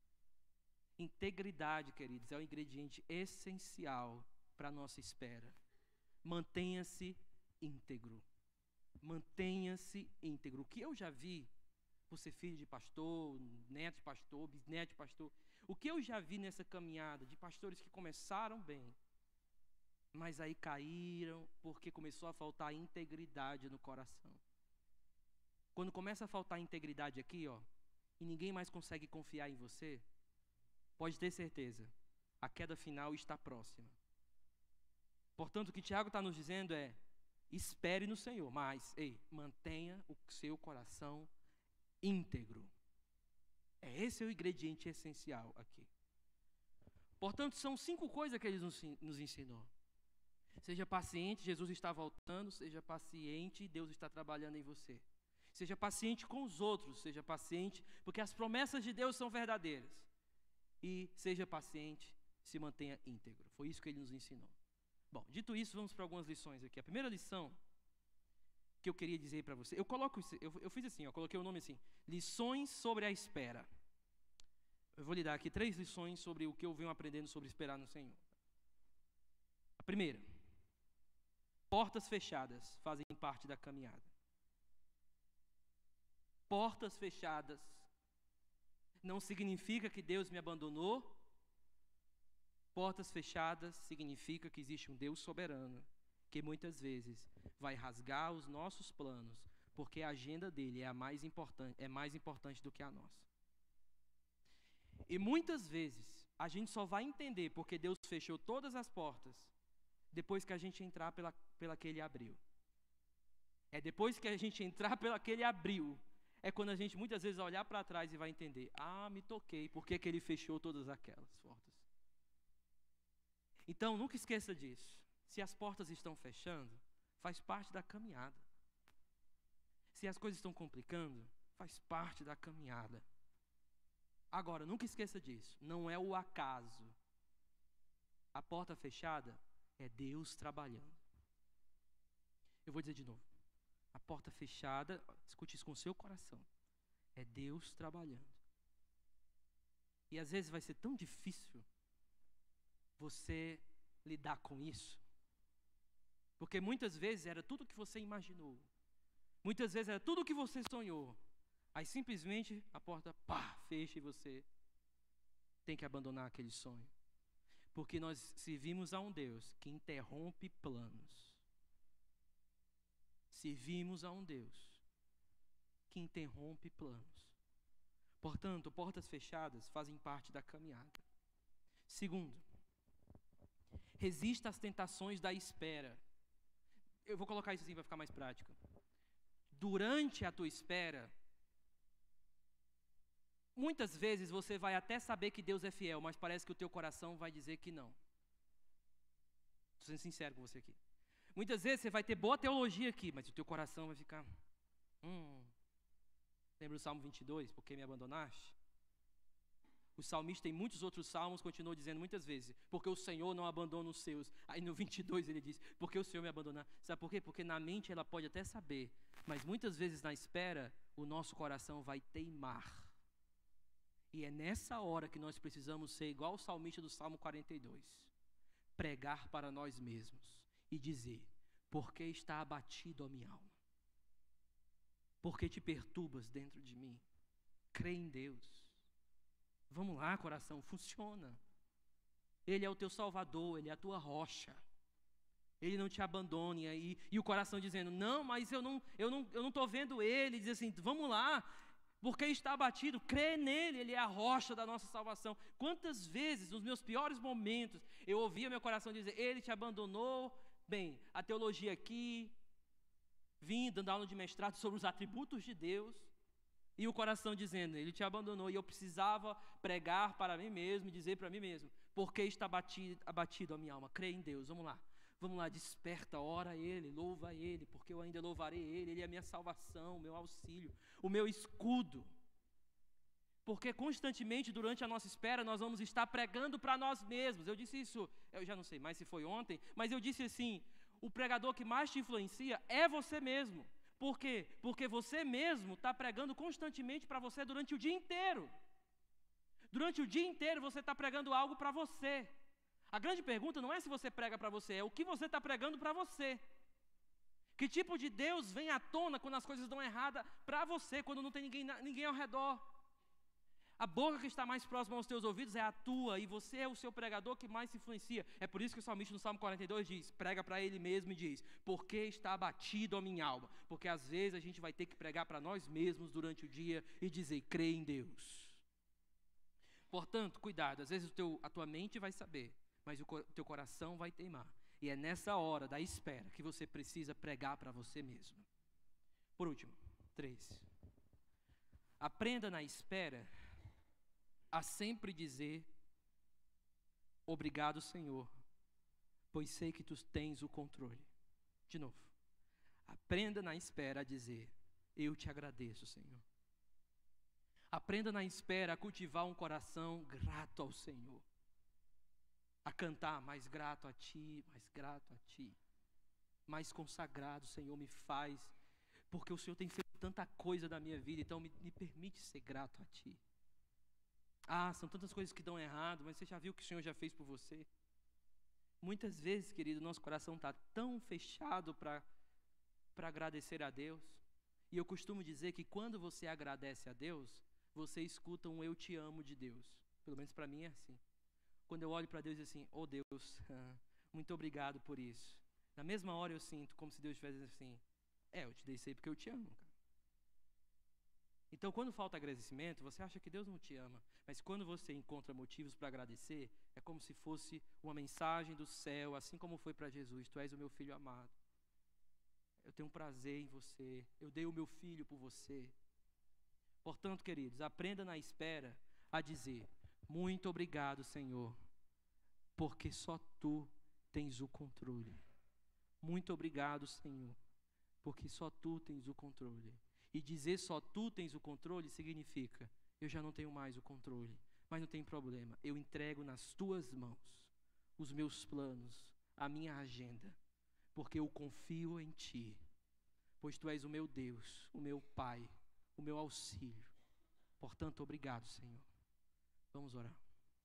Integridade, queridos, é o ingrediente essencial para a nossa espera. Mantenha-se íntegro. Mantenha-se íntegro. O que eu já vi, por ser filho de pastor, neto de pastor, bisneto de pastor, o que eu já vi nessa caminhada de pastores que começaram bem, mas aí caíram porque começou a faltar integridade no coração. quando começa a faltar integridade aqui, ó, e ninguém mais consegue confiar em você, pode ter certeza, a queda final está próxima. Portanto, o que Tiago está nos dizendo é, espere no Senhor, mas, ei, mantenha o seu coração íntegro. É, esse é o ingrediente essencial aqui. Portanto, são cinco coisas que ele nos, nos ensinou. Seja paciente, Jesus está voltando. Seja paciente, Deus está trabalhando em você. Seja paciente com os outros, seja paciente, porque as promessas de Deus são verdadeiras. E seja paciente, se mantenha íntegro. Foi isso que ele nos ensinou. Bom, dito isso, vamos para algumas lições aqui. A primeira lição que eu queria dizer para você, eu coloco, eu, eu fiz assim, eu coloquei o nome assim, lições sobre a espera. Eu vou lhe dar aqui três lições sobre o que eu venho aprendendo sobre esperar no Senhor. A primeira, portas fechadas fazem parte da caminhada. Portas fechadas não significa que Deus me abandonou. Portas fechadas significa que existe um Deus soberano, que muitas vezes vai rasgar os nossos planos, porque a agenda dele é a mais importante, é mais importante do que a nossa. E muitas vezes a gente só vai entender porque Deus fechou todas as portas depois que a gente entrar pela, pela que ele abriu. É depois que a gente entrar pela que ele abriu, é quando a gente muitas vezes vai olhar para trás e vai entender, ah, me toquei, por que que ele fechou todas aquelas portas? Então, nunca esqueça disso. Se as portas estão fechando, faz parte da caminhada. Se as coisas estão complicando, faz parte da caminhada. Agora, nunca esqueça disso. Não é o acaso. A porta fechada é Deus trabalhando. Eu vou dizer de novo. A porta fechada, escute isso com o seu coração, é Deus trabalhando. E às vezes vai ser tão difícil você lidar com isso, porque muitas vezes era tudo o que você imaginou, muitas vezes era tudo o que você sonhou, aí simplesmente a porta pá, fecha e você tem que abandonar aquele sonho, porque nós servimos a um Deus que interrompe planos, servimos a um Deus que interrompe planos. Portanto, portas fechadas fazem parte da caminhada. Segundo, resista às tentações da espera. Eu vou colocar isso assim para ficar mais prático. Durante a tua espera, muitas vezes você vai até saber que Deus é fiel, mas parece que o teu coração vai dizer que não. Estou sendo sincero com você aqui. Muitas vezes você vai ter boa teologia aqui, mas o teu coração vai ficar... Hum. Lembra do Salmo vinte e dois? Por que me abandonaste? O salmista, em muitos outros salmos, continuou dizendo muitas vezes, porque o Senhor não abandona os seus. Aí no vinte e dois ele diz, porque o Senhor me abandonar. Sabe por quê? Porque na mente ela pode até saber, mas muitas vezes na espera, o nosso coração vai teimar. E é nessa hora que nós precisamos ser igual o salmista do Salmo quarenta e dois. Pregar para nós mesmos e dizer, por que está abatido a minha alma? Por que te perturbas dentro de mim? Crê em Deus. Vamos lá, coração, funciona. Ele é o teu salvador, ele é a tua rocha. Ele não te abandone aí. E o coração dizendo, não, mas eu não eu não, eu não estou vendo ele. Diz assim, vamos lá, porque está abatido. Crê nele, ele é a rocha da nossa salvação. Quantas vezes, nos meus piores momentos, eu ouvia meu coração dizer, ele te abandonou. Bem, a teologia aqui, vim dando aula de mestrado sobre os atributos de Deus. E o coração dizendo, ele te abandonou, e eu precisava pregar para mim mesmo, e dizer para mim mesmo, porque está abatido, abatido a minha alma, crê em Deus, vamos lá, vamos lá, desperta, ora a Ele, louva a Ele, porque eu ainda louvarei Ele, Ele é a minha salvação, o meu auxílio, o meu escudo, porque constantemente durante a nossa espera, nós vamos estar pregando para nós mesmos. Eu disse isso, eu já não sei mais se foi ontem, mas eu disse assim, o pregador que mais te influencia é você mesmo. Por quê? Porque você mesmo está pregando constantemente para você durante o dia inteiro. Durante o dia inteiro você está pregando algo para você. A grande pergunta não é se você prega para você, é o que você está pregando para você. Que tipo de Deus vem à tona quando as coisas dão errada para você, quando não tem ninguém, ninguém ao redor? A boca que está mais próxima aos teus ouvidos é a tua, e você é o seu pregador que mais se influencia. É por isso que o salmista no Salmo quarenta e dois diz, prega para ele mesmo e diz, por que está abatido a minha alma? Porque às vezes a gente vai ter que pregar para nós mesmos durante o dia e dizer, crê em Deus. Portanto, cuidado, às vezes o teu, a tua mente vai saber, mas o teu coração vai teimar. E é nessa hora da espera que você precisa pregar para você mesmo. Por último, três. Aprenda na espera a sempre dizer, obrigado, Senhor, pois sei que tu tens o controle. De novo, aprenda na espera a dizer, eu te agradeço, Senhor. Aprenda na espera a cultivar um coração grato ao Senhor. A cantar, mais grato a Ti, mais grato a Ti. Mais consagrado, Senhor, me faz, porque o Senhor tem feito tanta coisa na minha vida, então me, me permite ser grato a Ti. Ah, são tantas coisas que dão errado, mas você já viu o que o Senhor já fez por você? Muitas vezes, querido, nosso coração está tão fechado para para agradecer a Deus. E eu costumo dizer que quando você agradece a Deus, você escuta um eu te amo de Deus. Pelo menos para mim é assim. Quando eu olho para Deus e assim, oh Deus, muito obrigado por isso. Na mesma hora eu sinto como se Deus estivesse assim, é, eu te dei isso aí porque eu te amo, cara. Então, quando falta agradecimento, você acha que Deus não te ama. Mas quando você encontra motivos para agradecer, é como se fosse uma mensagem do céu, assim como foi para Jesus. Tu és o meu filho amado. Eu tenho um prazer em você. Eu dei o meu filho por você. Portanto, queridos, aprenda na espera a dizer, muito obrigado, Senhor, porque só Tu tens o controle. Muito obrigado, Senhor, porque só Tu tens o controle. E dizer só Tu tens o controle significa, eu já não tenho mais o controle, mas não tem problema, eu entrego nas Tuas mãos os meus planos, a minha agenda, porque eu confio em Ti, pois Tu és o meu Deus, o meu Pai, o meu auxílio. Portanto, obrigado, Senhor. Vamos orar.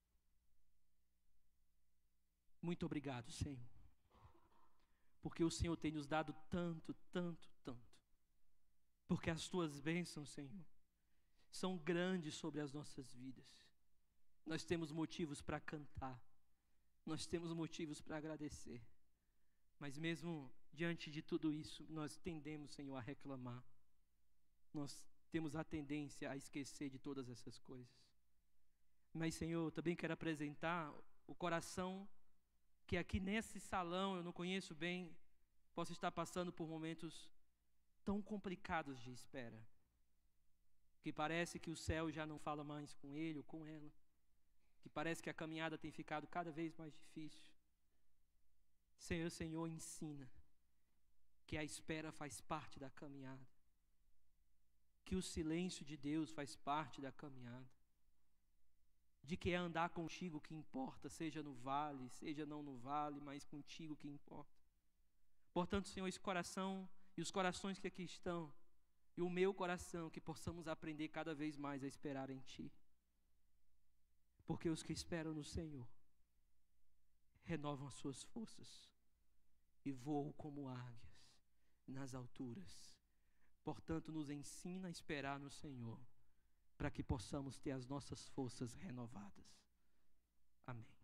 Muito obrigado, Senhor, porque o Senhor tem nos dado tanto, tanto, tanto. Porque as Tuas bênçãos, Senhor, são grandes sobre as nossas vidas. Nós temos motivos para cantar. Nós temos motivos para agradecer. Mas mesmo diante de tudo isso, nós tendemos, Senhor, a reclamar. Nós temos a tendência a esquecer de todas essas coisas. Mas, Senhor, eu também quero apresentar o coração que aqui nesse salão, eu não conheço bem, posso estar passando por momentos tão complicados de espera, que parece que o céu já não fala mais com ele ou com ela, que parece que a caminhada tem ficado cada vez mais difícil. Senhor, Senhor, ensina que a espera faz parte da caminhada, que o silêncio de Deus faz parte da caminhada, de que é andar contigo que importa, seja no vale, seja não no vale, mas contigo que importa. Portanto, Senhor, esse coração e os corações que aqui estão, e o meu coração, que possamos aprender cada vez mais a esperar em Ti. Porque os que esperam no Senhor renovam as suas forças e voam como águias nas alturas. Portanto, nos ensina a esperar no Senhor, para que possamos ter as nossas forças renovadas. Amém.